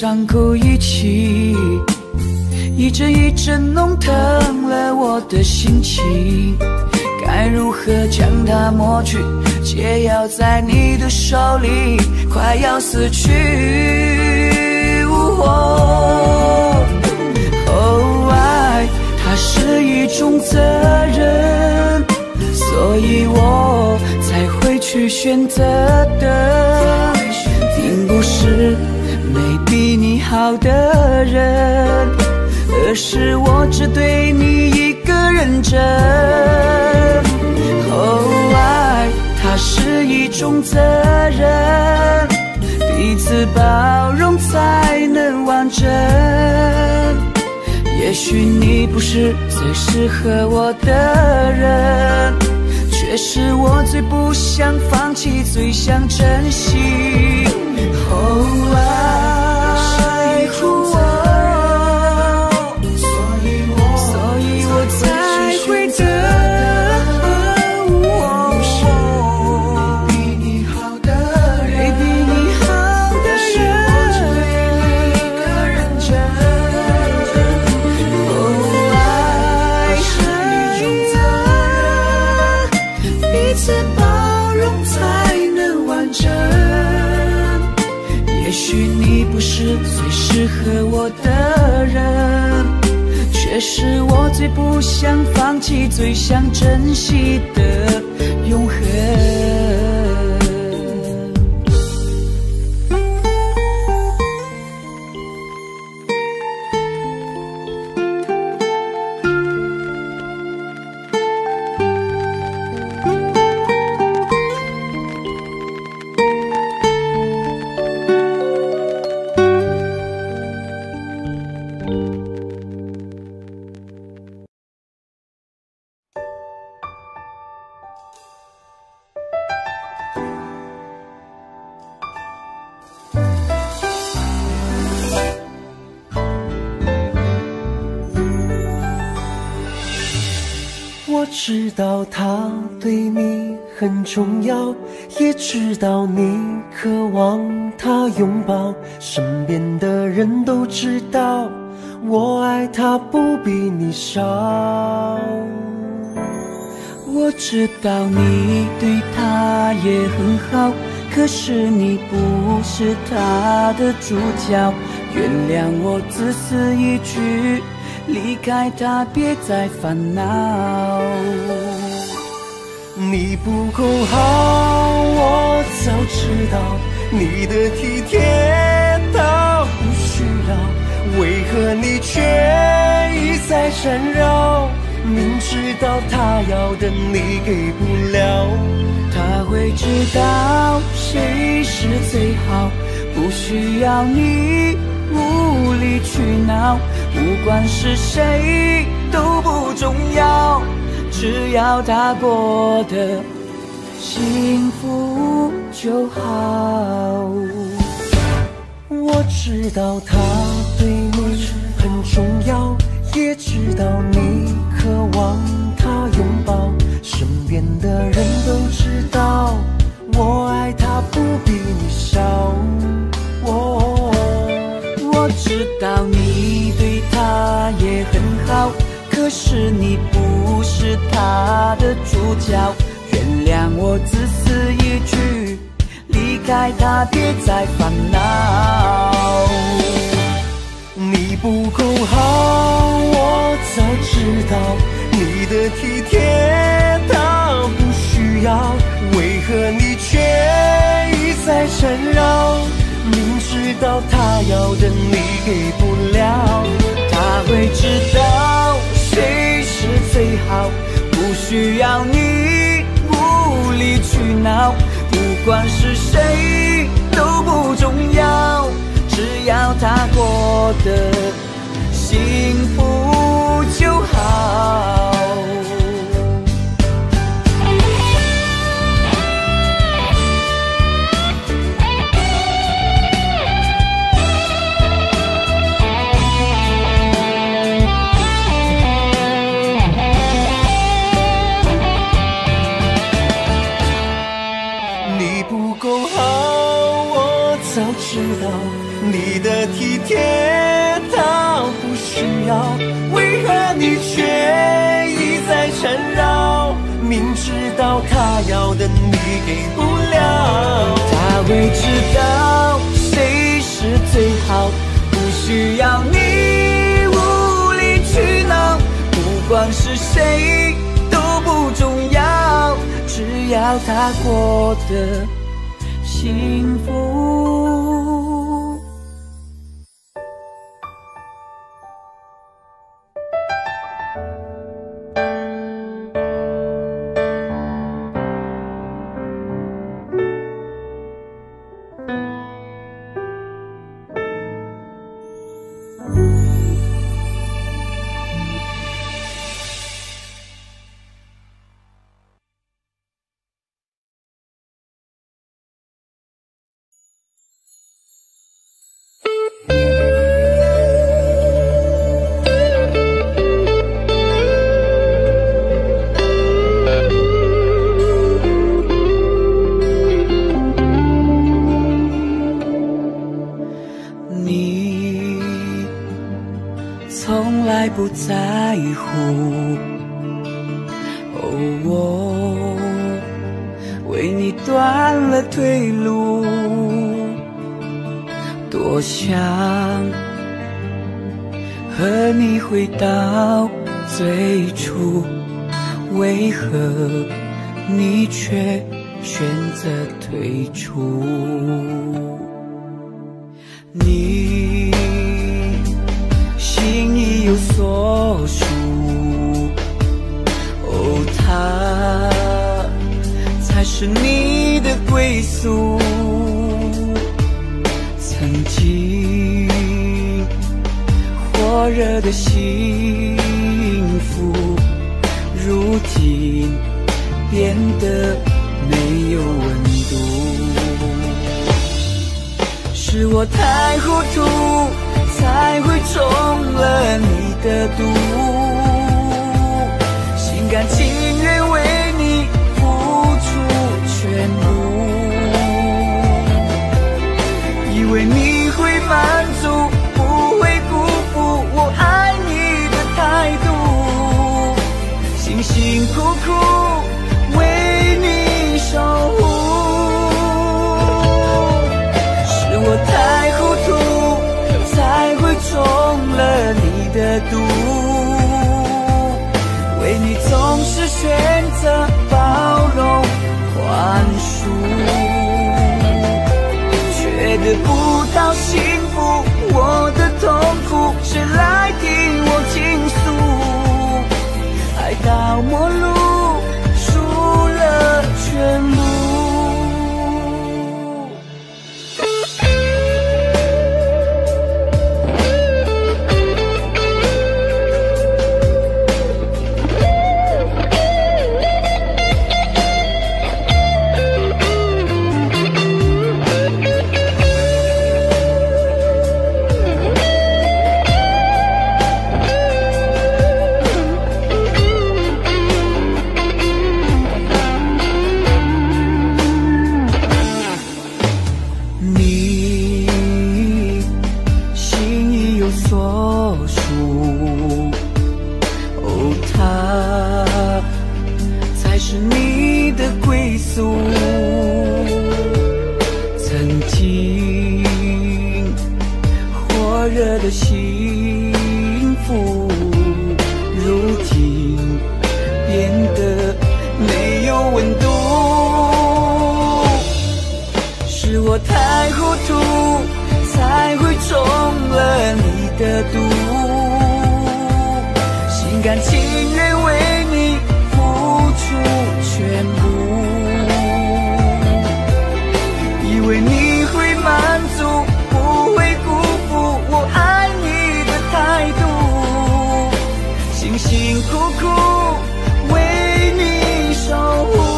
伤口一起，一阵一阵弄疼了我的心情，该如何将它抹去？解药在你的手里，快要死去。哦，哦，爱它是一种责任，所以我才会去选择的，并不是没比你好的人，而是我只对你一个认真。哦，爱它是一种责任，彼此包容才能完整。也许你不是最适合我的人，却是我最不想放弃，最想珍惜。哦，爱是我，所以我所以我才会得。最适合我的人，却是我最不想放弃，最想珍惜的永恒。
知道他对你很重要，也知道你渴望他拥抱，身边的人都知道我爱他不比你少。
我知道你对他也很好，可是你不是他的主角，原谅我自私一句，离开他别再烦恼。
你不够好，我早知道，你的体贴他不需要，为何你却一再缠绕？明知道他要的你给不了，
他会知道谁是最好，不需要你无理取闹，不管是谁都不重要，只要他过得幸福就好。
我知道他对你很重要，也知道你渴望他拥抱，身边的人都知道我爱他不比你少。哦，
我知道你对他也很好，可是你不是他的主角，原谅我自私一句，离开他别再烦恼。
你不够好，我早知道，你的体贴他不需要，为何你却一再缠绕？明知道他要的你给不了，
他会知道谁是最好，不需要你无理取闹，不管是谁都不重要，只要他过得幸福就好。
你不够好，我早知道，你的体需要，为何你却一再缠绕？明知道他要的你给不了，
他会知道谁是最好，不需要你无理取闹，不管是谁都不重要，只要他过得幸福。不在乎，哦，我为你断了退路，多想和你回到最初，为何你却选择退出？你心已有所属，哦，他才是你的归宿。曾经火热的幸福，如今变得没有温度。是我太糊涂，才会中了你的毒，心甘情愿为你付出全部，以为你会满足，不会辜负我爱你的态度，辛辛苦苦为你守护。是我太糊涂，才会中了你的毒，为你总是选择包容宽恕，却得不到幸福。我的痛苦，谁来听我倾诉？爱到末路，输了全部。的幸福，如今变得没有温度。是我太糊涂，才会中了你的毒，心甘情愿为你付出全部，以为你会满足，不会辜负我爱你的态度，辛辛苦苦为你守护。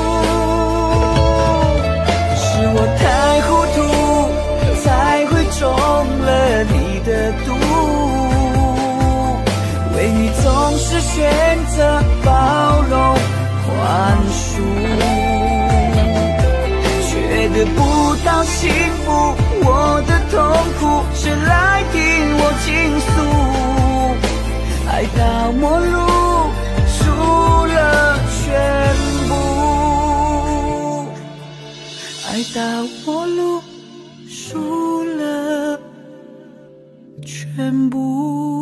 是我太糊涂，才会中了你的毒，为你总是选择包容宽恕，却得不到幸福。我的痛苦，谁来听我倾诉？ 爱到陌路，输了全部。爱到陌路，输了全部。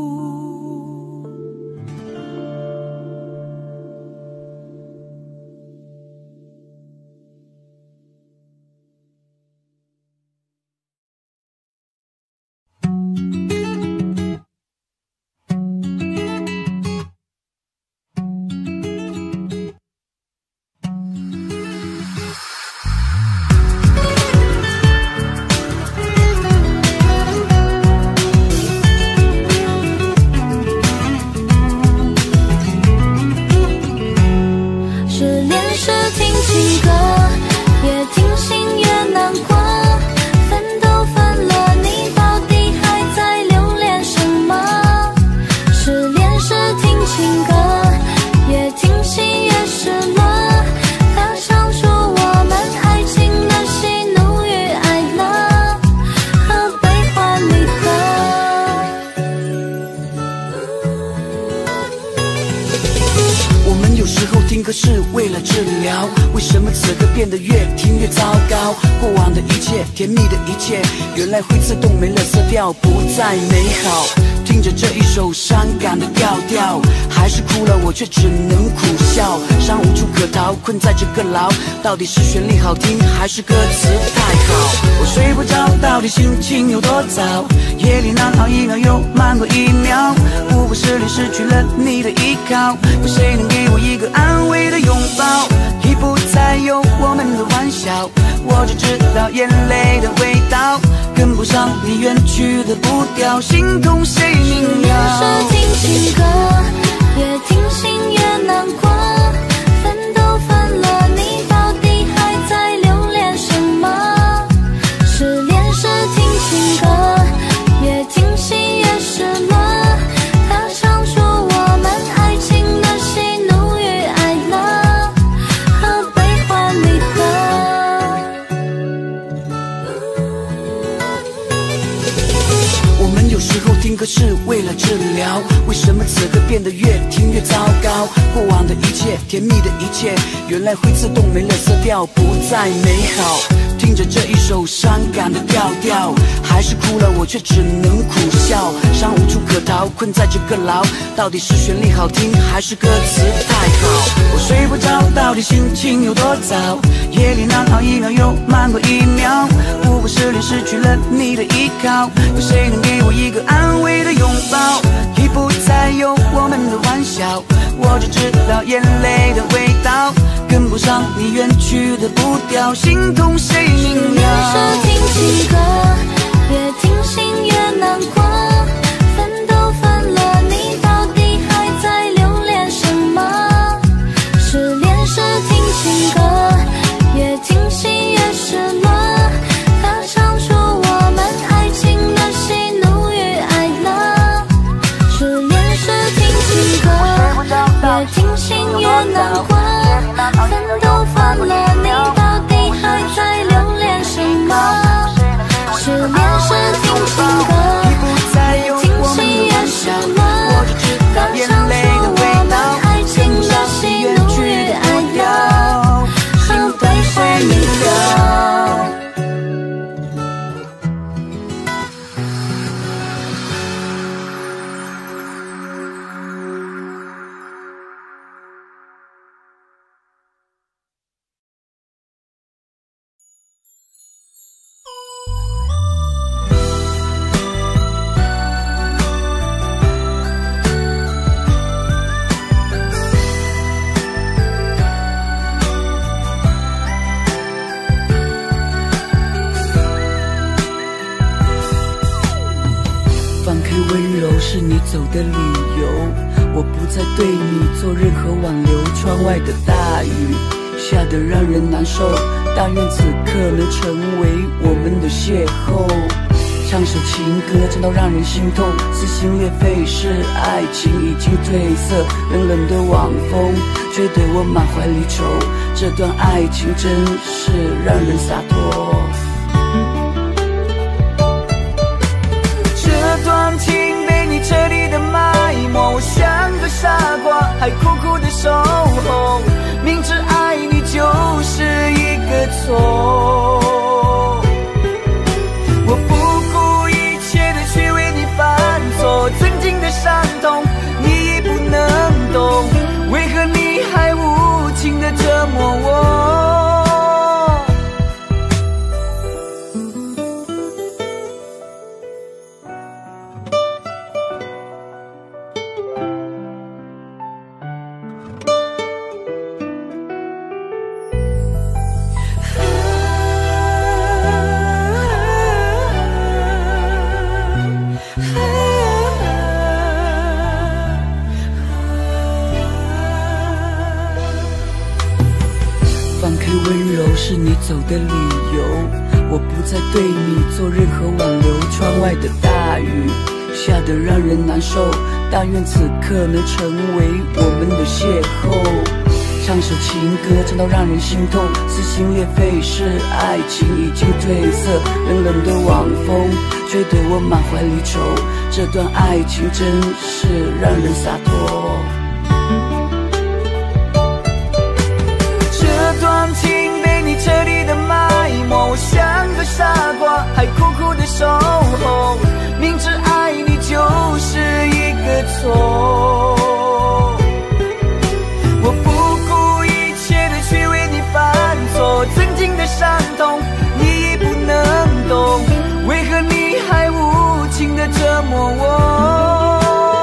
歌是为了治疗，为什么此刻变得越听越糟糕？过往的一切，甜蜜的一切，原来会自动没了色调，不再美好。听着这一首伤感的调调，还是哭了，我却只能苦笑。伤无处可逃，困在这个牢，到底是旋律好听，还是歌词太好？我睡不着，到底心情有多糟？夜里难熬一秒又慢过一秒，不过失恋失去了你的依靠，有谁能给我一个安慰的拥抱？已不再有我们的欢笑，我只知道眼泪的味道，跟不上你远去的步调，心痛谁明了？
是听情歌，越听心越难过，分都分了，你到底还在留恋什么？失恋是听情歌，越听心越失落，它唱出我们爱情的喜怒与哀乐和悲欢离合。
我们有时候听歌是为了治疗，为什么此刻变得越听越糟糕？过往的一切，甜蜜的一切，原来会自动没了色调，不再美好。听着这一首伤感的调调，还是哭了，我却只能苦笑。伤无处可逃，困在这个牢，到底是旋律好听，还是歌词太好？我睡不着，到底心情有多糟？夜里难熬一秒又慢过一秒，不过失恋失去了你的依靠，有谁能给我一个安慰的拥抱？已不再有我们的欢笑，我只知道眼泪的味道，跟不上你远去的步调，心痛谁明了？
是听情歌，越听心越难过，分都分了，你到底还在留恋什么？失恋是听情歌，越听心越失落，它唱出我们爱情的喜怒与哀乐。失恋是听情歌，越听心越难过，分都分了，你到底还在留恋什么？失恋是听情歌，越听心越失落，它唱出我们爱情的喜怒与哀乐和悲欢离合。
是你走的理由，我不再对你做任何挽留。窗外的大雨下得让人难受，但愿此刻能成为我们的邂逅。唱首情歌真到让人心痛，撕心裂肺是爱情已经褪色，冷冷的晚风却对我满怀离愁，这段爱情真是让人洒脱。
这段情彻底的埋没，我傻瓜，还苦苦的守候，明知爱你就是一个错。我不顾一切的去为你犯错，曾经的伤痛你已不能懂，为何你还无情的折磨我？
是你走的理由，我不再对你做任何挽留。窗外的大雨下得让人难受，但愿此刻能成为我们的邂逅。唱首情歌唱到让人心痛，撕心裂肺是爱情已经褪色，冷冷的晚风吹得我满怀离愁，这段爱情真是让人洒脱。
这段情你彻底的埋没，我像个傻瓜，还苦苦的守候，明知爱你就是一个错。我不顾一切的去为你犯错，曾经的伤痛你已不能懂，为何你还无情的折磨我？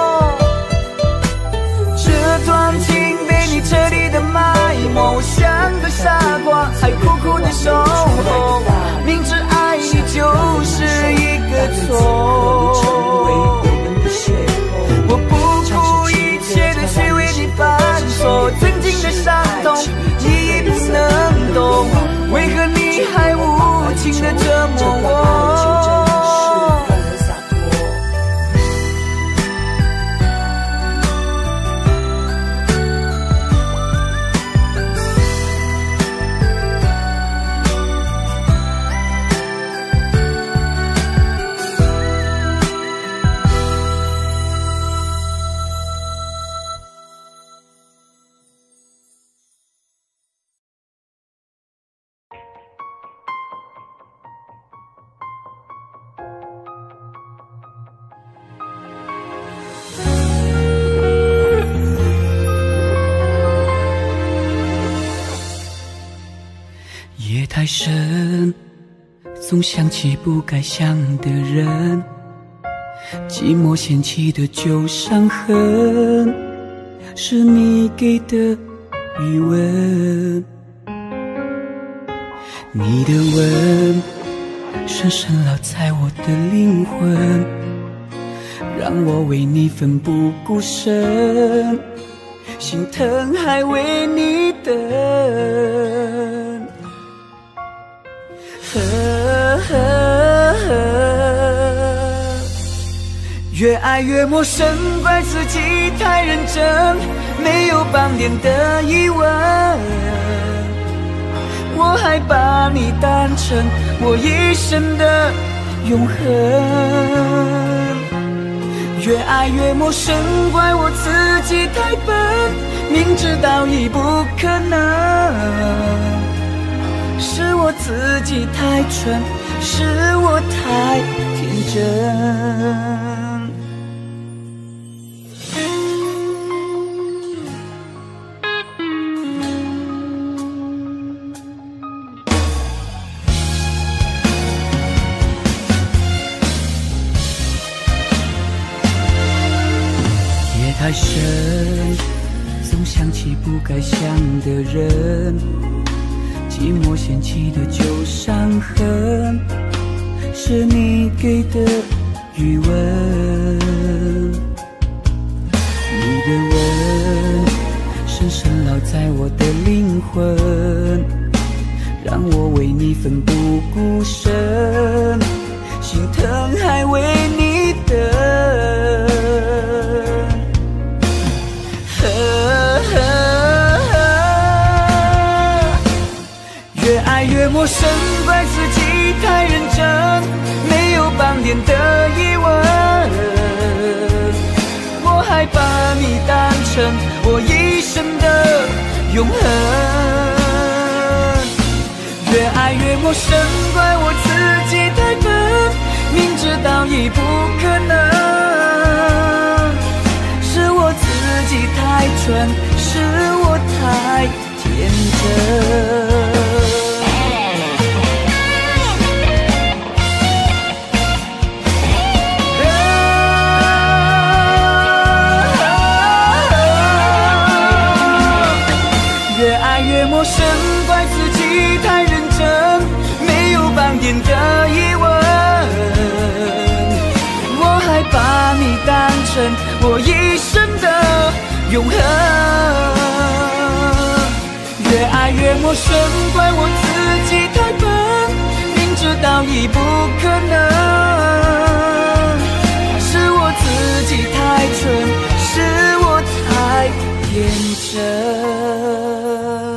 这段情被你彻底的埋没，我像个傻瓜，还苦苦的守候，明知爱你就是一个错。我不顾一切的去为你犯错，曾经的伤痛你已不能懂，为何你还无情的折磨我？
夜太深，总想起不该想的人，寂寞掀起的旧伤痕，是你给的余温。你的吻深深烙在我的灵魂，让我为你奋不顾身，心疼还为你等。呵呵呵，越爱越陌生，怪自己太认真，没有半点的疑问。我还把你当成我一生的永恒。越爱越陌生，怪我自己太笨，明知道已不可能。是我自己太蠢，是我太天真。夜太深，总想起不该想的人，寂寞掀起的旧伤痕，是你给的余温。你的吻深深烙在我的灵魂，让我为你奋不顾身，心疼还为你等。呵呵呵，越爱越陌生，怪自己太认真，没有半点的疑问。我还把你当成
成我一生的永恒。越爱越陌生，怪我自己太笨，明知道已不可能，是我自己太蠢，是我太天真。越爱越陌生，怪自己太认真，没有半点的疑问。我还把你当成我一生的永恒。越爱越陌生，怪我自己太笨，明知道已不可能，是我自己太蠢，是我太天真。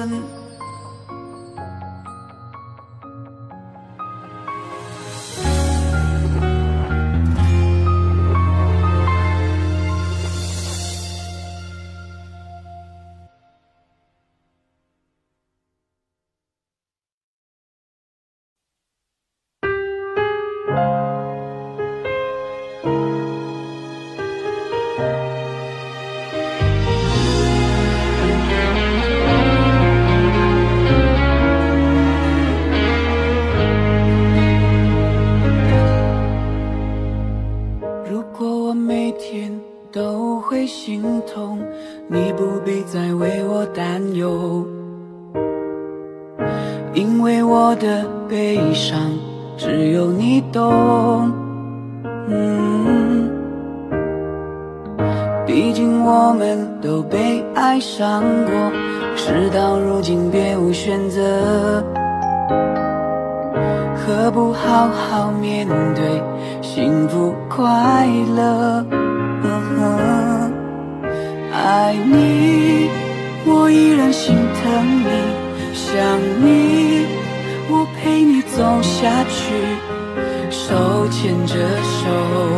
你不必再为我担忧，因为我的悲伤只有你懂。嗯，毕竟我们都被爱上过，事到如今别无选择，何不好好面对幸福快乐？嗯，爱你，我依然心疼你，想你，我陪你走下去，手牵着手，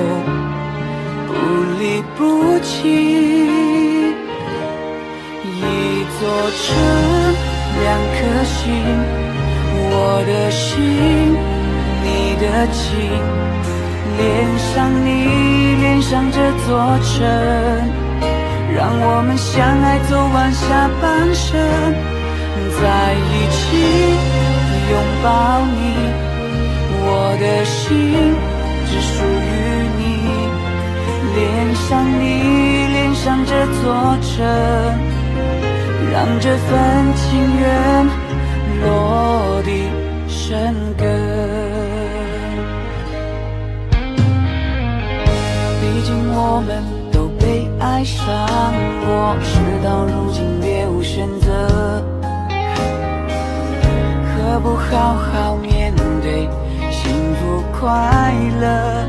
不离不弃。一座城，两颗心，我的心，你的情，连上你，连上这座城。让我们相爱走完下半生，在一起拥抱你，我的心只属于你，连上你，连上这座城，让这份情缘落地生根。毕竟我们都被爱上过，事到如今别无选择，何不好好面对幸福快乐？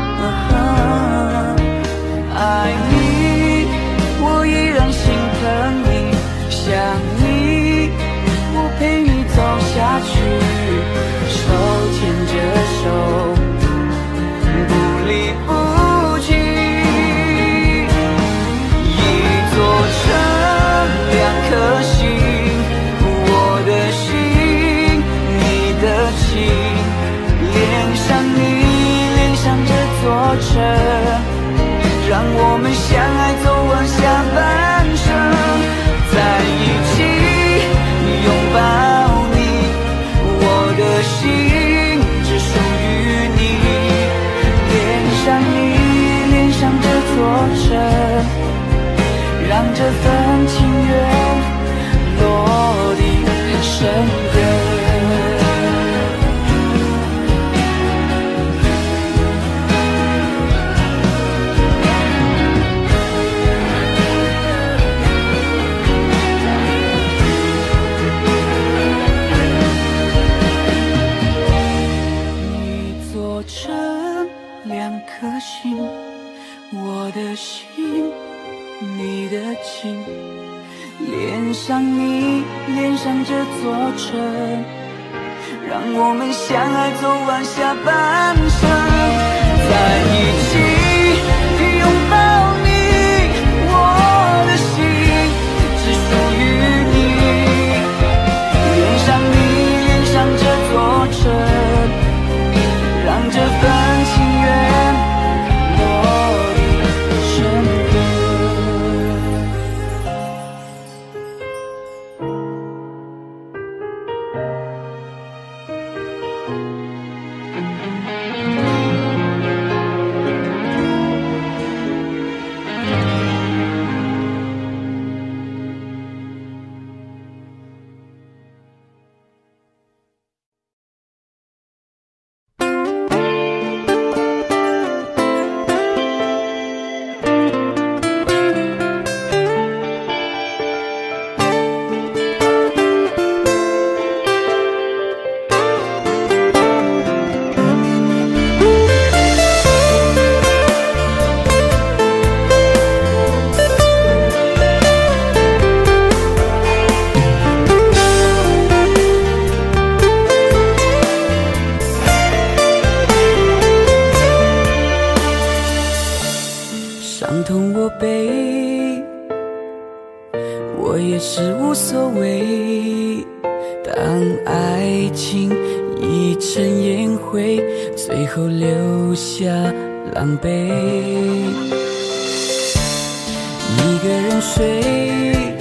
爱你，我依然心疼你，想你，我陪你走下去，手牵着手，不离不弃。两颗心，我的心，你的情，连上你，连上这座城，让我们相爱走完下半生，在一起拥抱你，我的心只属于你，连上你，连上这座城，让这份情缘落地生根。一座城，两颗心，我的心，你的情，连上你，连上这座城，让我们相爱走完下半生，在一起拥抱你，我的心。
我也是无所谓。当爱情已成烟灰，最后留下狼狈。一个人睡，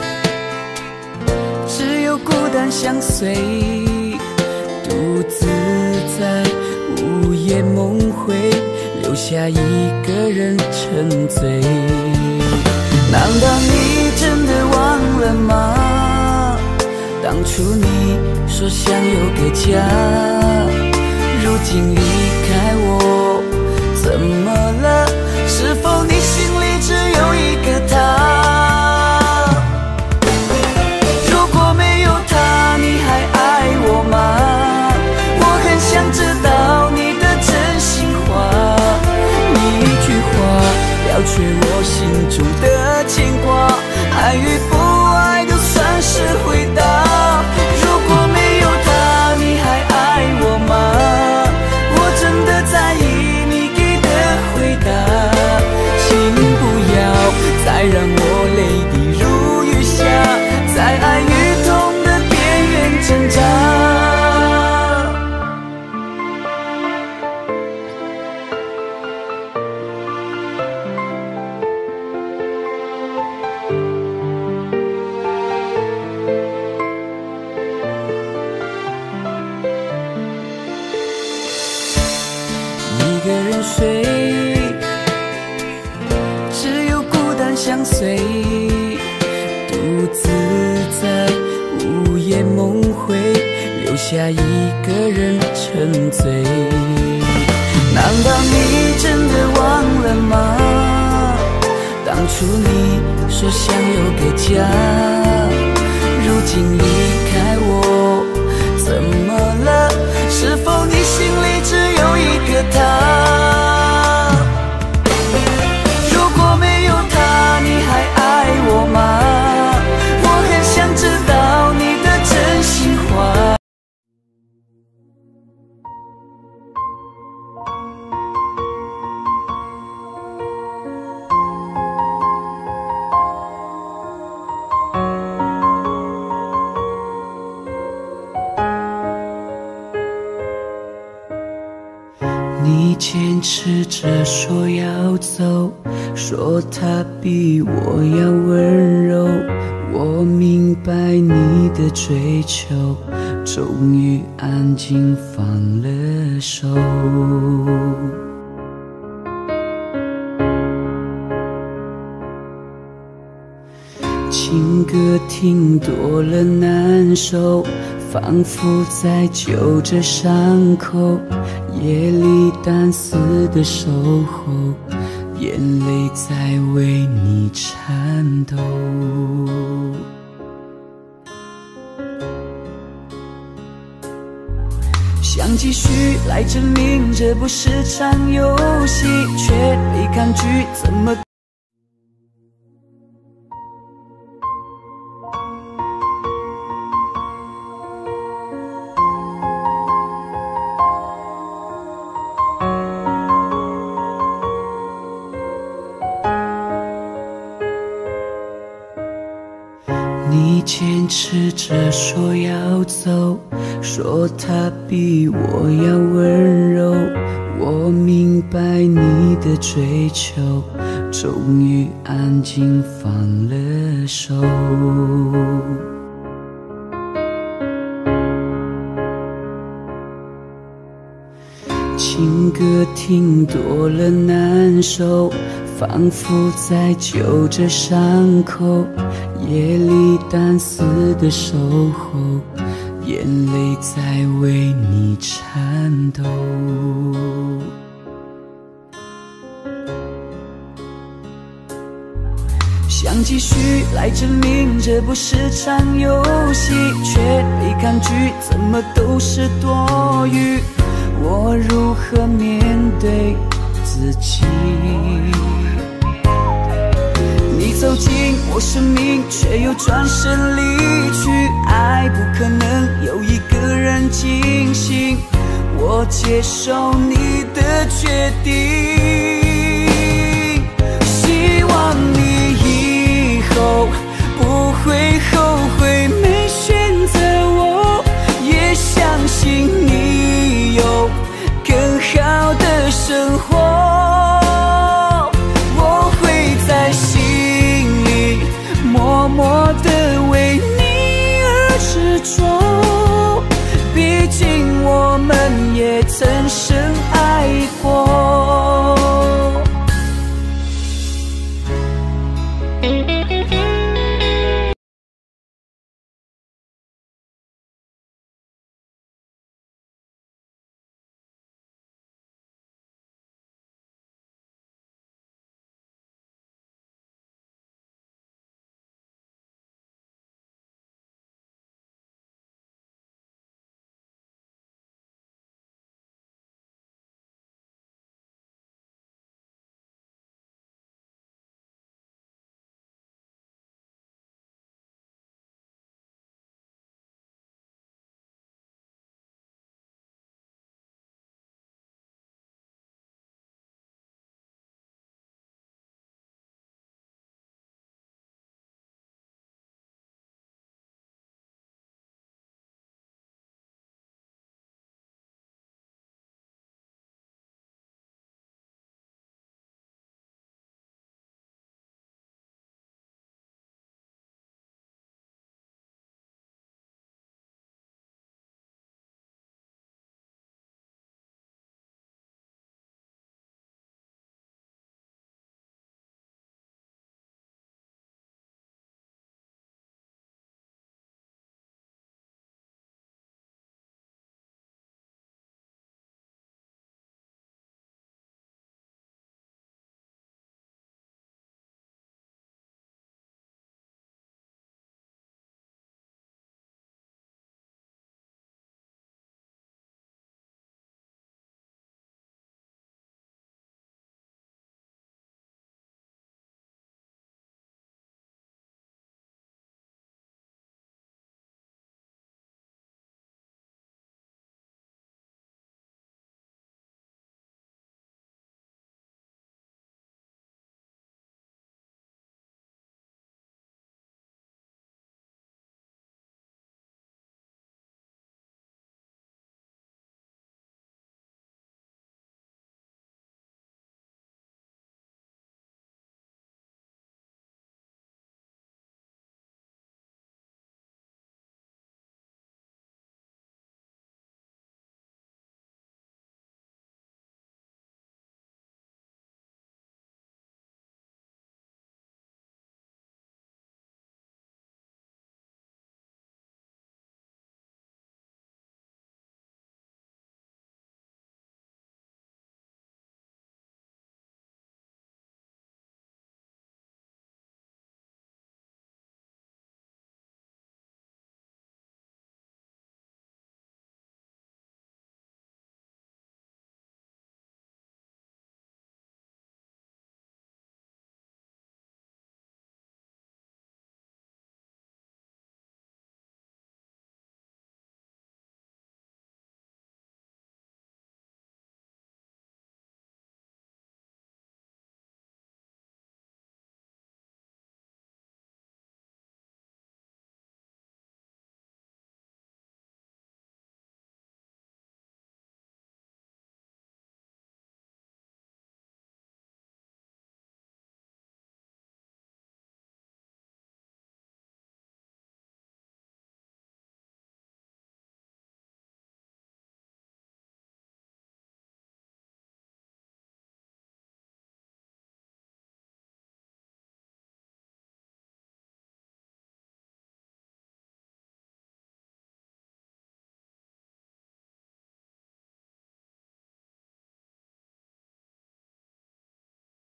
只有孤单相随，独自在午夜梦回，留下一个人沉醉。难道你真的忘了吗？当初你说想有个家，如今离开我，怎么了？是否你心里只有一个他？如果没有他，你还爱我吗？我很想知道你的真心话，你一句话了却我心中的牵挂，爱与不爱都算是回答。如果没有他，你还爱我吗？我真的在意你给的回答，请不要再让我泪滴如雨下，在爱与痛的边缘挣扎。一个人睡，只有孤单相随，独自在午夜梦回，留下一个人沉醉。难道你真的忘了吗？当初你说想有个家，如今离开我，怎么了？是否你心里只有一个他？如果没有他，你还爱我吗？我很想知道你的真心话。你坚持着说要走，说他比我要温柔，我明白你的追求，终于安静放了手。情歌听多了难受，仿佛在揪着伤口，夜里单丝的守候，眼泪在为你颤抖。想继续来证明这不是场游戏，却被抗拒，怎么你坚持着说要走，说他比我要温柔，我明白你的追求，终于安静放了手。情歌听多了难受，仿佛在揪着伤口，夜里单丝的守候，眼泪在为你颤抖。想继续来证明这不是场游戏，却被抗拒，怎么都是多余，我如何面对自己？你走进我生命，却又转身离去，爱不可能有一个人进行，我接受你的决定。希望你以后不会
着，毕竟我们也曾深爱过。